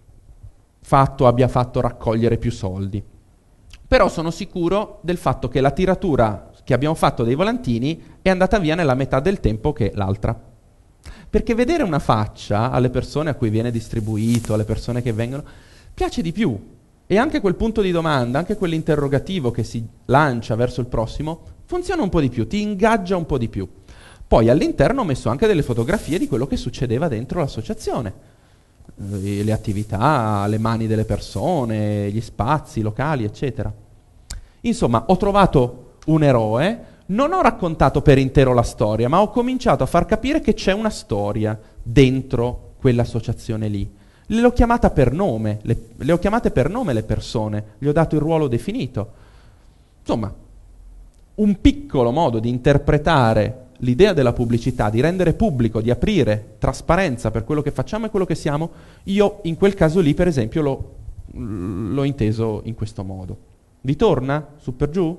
A: fatto abbia fatto raccogliere più soldi, però sono sicuro del fatto che la tiratura che abbiamo fatto dei volantini è andata via nella metà del tempo che l'altra. Perché vedere una faccia alle persone a cui viene distribuito, alle persone che vengono, piace di più. E anche quel punto di domanda, anche quell'interrogativo che si lancia verso il prossimo, funziona un po' di più, ti ingaggia un po' di più. Poi all'interno ho messo anche delle fotografie di quello che succedeva dentro l'associazione, le attività, le mani delle persone, gli spazi, i locali, eccetera. Insomma, ho trovato un eroe, non ho raccontato per intero la storia, ma ho cominciato a far capire che c'è una storia dentro quell'associazione lì. Le ho chiamate per nome, le ho chiamate per nome le persone, gli ho dato il ruolo definito. Insomma, un piccolo modo di interpretare l'idea della pubblicità, di rendere pubblico, di aprire trasparenza per quello che facciamo e quello che siamo, io in quel caso lì, per esempio, l'ho inteso in questo modo. Vi torna? Su per giù?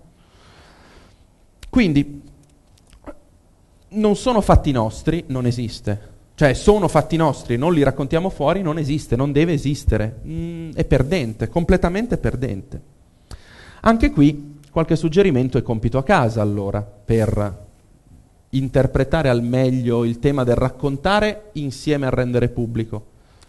A: Quindi, non sono fatti nostri, non esiste. Cioè, sono fatti nostri, non li raccontiamo fuori, non esiste, non deve esistere. È perdente, completamente perdente. Anche qui, qualche suggerimento e compito a casa, allora, per interpretare al meglio il tema del raccontare insieme a rendere pubblico.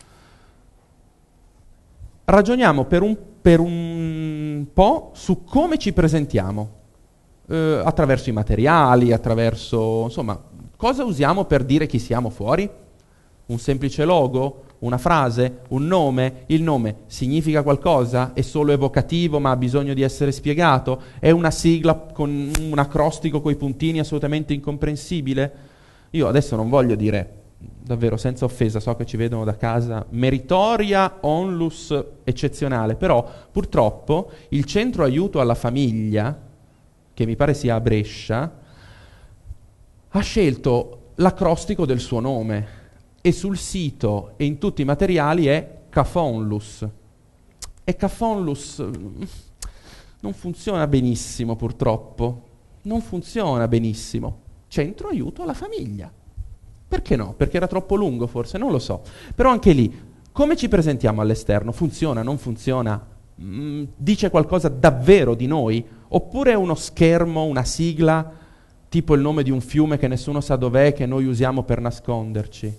A: Ragioniamo per un po' su come ci presentiamo, attraverso i materiali, attraverso, insomma, cosa usiamo per dire chi siamo fuori? Un semplice logo? una frase, un nome? Il nome significa qualcosa? È solo evocativo ma ha bisogno di essere spiegato? È una sigla con un acrostico coi puntini assolutamente incomprensibile? Io adesso non voglio dire, davvero senza offesa, so che ci vedono da casa, meritoria onlus eccezionale, però purtroppo il centro aiuto alla famiglia, che mi pare sia a Brescia, ha scelto l'acrostico del suo nome e sul sito e in tutti i materiali è Cafonlus. E Cafonlus non funziona benissimo, purtroppo. Non funziona benissimo. Centro aiuto alla famiglia. Perché no? Perché era troppo lungo forse? Non lo so. Però anche lì, come ci presentiamo all'esterno? Funziona? Non funziona? Dice qualcosa davvero di noi? Oppure è uno schermo, una sigla, tipo il nome di un fiume che nessuno sa dov'è, che noi usiamo per nasconderci?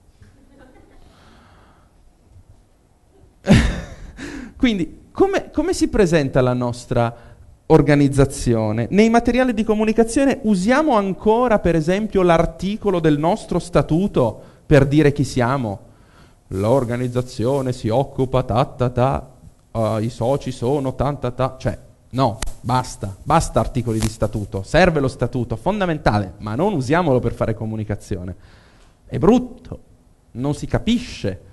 A: Quindi, come si presenta la nostra organizzazione? Nei materiali di comunicazione usiamo ancora, per esempio, l'articolo del nostro statuto per dire chi siamo. L'organizzazione si occupa i soci sono cioè no, basta articoli di statuto, serve lo statuto, fondamentale, ma non usiamolo per fare comunicazione. È brutto, non si capisce.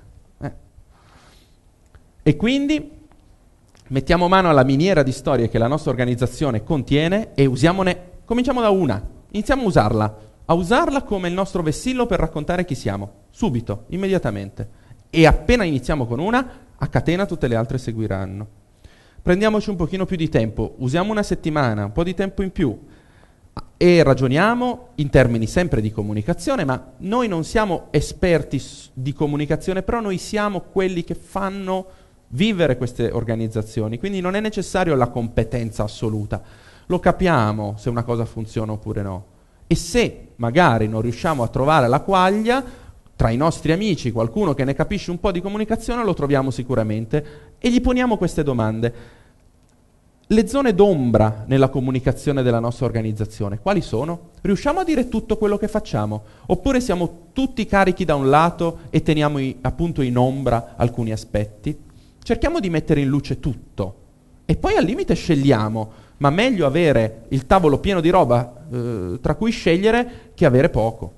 A: E quindi mettiamo mano alla miniera di storie che la nostra organizzazione contiene e cominciamo da una, iniziamo a usarla come il nostro vessillo per raccontare chi siamo, subito, immediatamente. E appena iniziamo con una, a catena tutte le altre seguiranno. Prendiamoci un pochino più di tempo, usiamo una settimana, un po' di tempo in più e ragioniamo in termini sempre di comunicazione, ma noi non siamo esperti di comunicazione, però noi siamo quelli che fanno vivere queste organizzazioni, quindi non è necessario la competenza assoluta, lo capiamo se una cosa funziona oppure no. E se magari non riusciamo a trovare la quaglia, tra i nostri amici qualcuno che ne capisce un po' di comunicazione lo troviamo sicuramente e gli poniamo queste domande. Le zone d'ombra nella comunicazione della nostra organizzazione, quali sono? Riusciamo a dire tutto quello che facciamo? Oppure siamo tutti carichi da un lato e teniamo appunto in ombra alcuni aspetti? Cerchiamo di mettere in luce tutto e poi al limite scegliamo, ma meglio avere il tavolo pieno di roba tra cui scegliere che avere poco.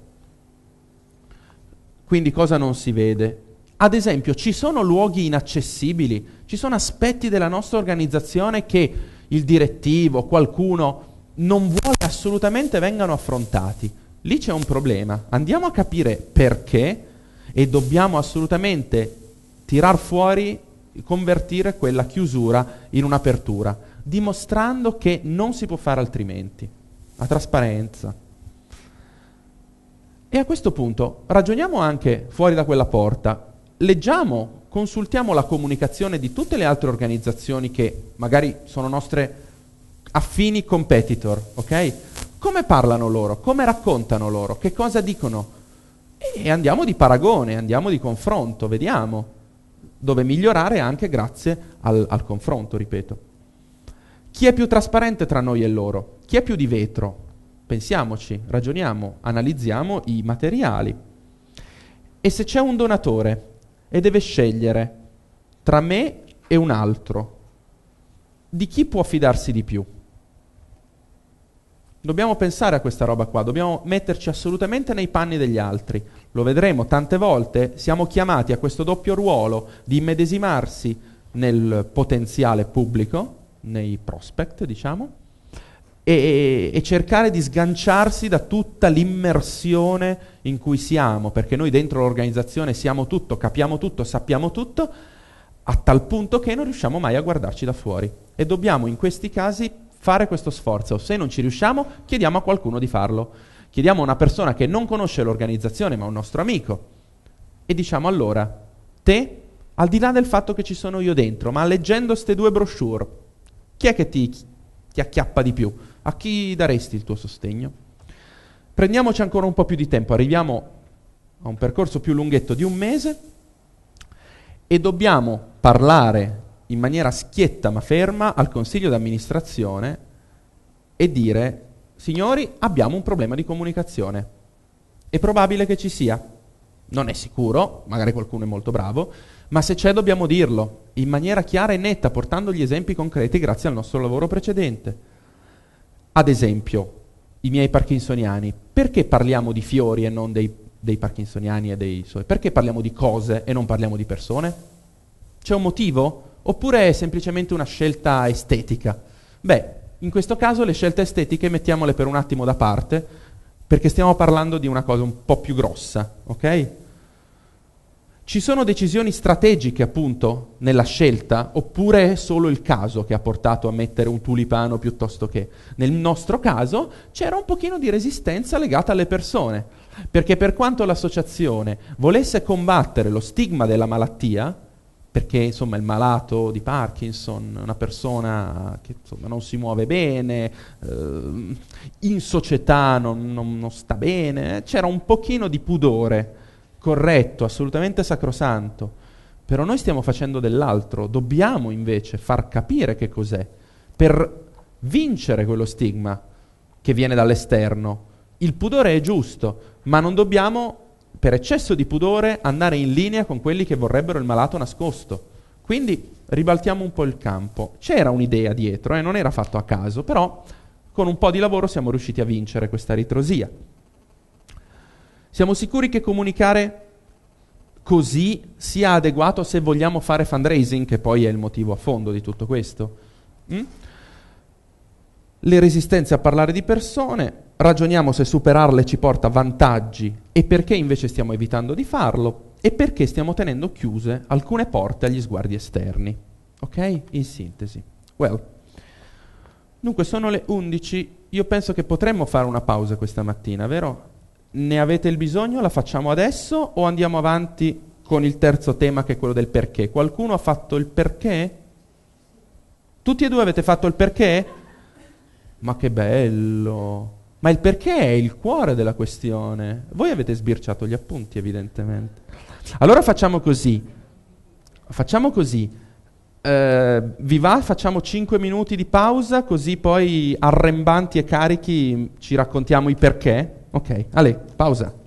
A: Quindi cosa non si vede? Ad esempio, ci sono luoghi inaccessibili, ci sono aspetti della nostra organizzazione che il direttivo, qualcuno, non vuole assolutamente vengano affrontati. Lì c'è un problema. Andiamo a capire perché e dobbiamo assolutamente tirar fuori, convertire quella chiusura in un'apertura, dimostrando che non si può fare altrimenti. La trasparenza. E a questo punto ragioniamo anche fuori da quella porta. Leggiamo, consultiamo la comunicazione di tutte le altre organizzazioni che magari sono nostre affini competitor, ok? Come parlano loro? Come raccontano loro? Che cosa dicono? E andiamo di paragone, andiamo di confronto, vediamo dove migliorare anche grazie al confronto, ripeto. Chi è più trasparente tra noi e loro? Chi è più di vetro? Pensiamoci, ragioniamo, analizziamo i materiali. E se c'è un donatore e deve scegliere tra me e un altro, di chi può fidarsi di più? Dobbiamo pensare a questa roba qua, dobbiamo metterci assolutamente nei panni degli altri. Lo vedremo tante volte, siamo chiamati a questo doppio ruolo di immedesimarsi nel potenziale pubblico, nei prospect, diciamo, e cercare di sganciarsi da tutta l'immersione in cui siamo, perché noi dentro l'organizzazione siamo tutto, capiamo tutto, sappiamo tutto, a tal punto che non riusciamo mai a guardarci da fuori. E dobbiamo in questi casi fare questo sforzo. Se non ci riusciamo, chiediamo a qualcuno di farlo. Chiediamo a una persona che non conosce l'organizzazione, ma un nostro amico, e diciamo: allora, te, al di là del fatto che ci sono io dentro, ma leggendo ste 2 brochure, chi è che ti acchiappa di più? A chi daresti il tuo sostegno? Prendiamoci ancora un po' più di tempo, arriviamo a un percorso più lunghetto di 1 mese e dobbiamo parlare in maniera schietta ma ferma al consiglio d'amministrazione e dire: signori, abbiamo un problema di comunicazione. È probabile che ci sia. Non è sicuro, magari qualcuno è molto bravo, ma se c'è dobbiamo dirlo in maniera chiara e netta, portando gli esempi concreti grazie al nostro lavoro precedente. Ad esempio, i miei parkinsoniani, perché parliamo di fiori e non dei parkinsoniani e dei suoi? Perché parliamo di cose e non parliamo di persone? C'è un motivo? Oppure è semplicemente una scelta estetica? Beh, in questo caso le scelte estetiche mettiamole per un attimo da parte, perché stiamo parlando di una cosa un po' più grossa, ok? Ci sono decisioni strategiche, appunto, nella scelta, oppure è solo il caso che ha portato a mettere un tulipano piuttosto che? Nel nostro caso c'era un pochino di resistenza legata alle persone, perché per quanto l'associazione volesse combattere lo stigma della malattia, perché insomma il malato di Parkinson, una persona che insomma non si muove bene, in società non sta bene, c'era un pochino di pudore, corretto, assolutamente sacrosanto, però noi stiamo facendo dell'altro, dobbiamo invece far capire che cos'è, per vincere quello stigma che viene dall'esterno. Il pudore è giusto, ma non dobbiamo, per eccesso di pudore, andare in linea con quelli che vorrebbero il malato nascosto. Quindi ribaltiamo un po' il campo. C'era un'idea dietro, non era fatto a caso, però con un po' di lavoro siamo riusciti a vincere questa ritrosia. Siamo sicuri che comunicare così sia adeguato se vogliamo fare fundraising, che poi è il motivo a fondo di tutto questo? Le resistenze a parlare di persone, ragioniamo se superarle ci porta vantaggi e perché invece stiamo evitando di farlo e perché stiamo tenendo chiuse alcune porte agli sguardi esterni. Ok? In sintesi. Dunque sono le 11, io penso che potremmo fare una pausa questa mattina, vero? Ne avete il bisogno? La facciamo adesso o andiamo avanti con il terzo tema che è quello del perché? Qualcuno ha fatto il perché? Tutti e due avete fatto il perché? Ma che bello! Ma il perché è il cuore della questione. Voi avete sbirciato gli appunti, evidentemente. Allora facciamo così. Vi va? Facciamo 5 minuti di pausa, così poi arrembanti e carichi ci raccontiamo i perché? Ok, allez, pausa.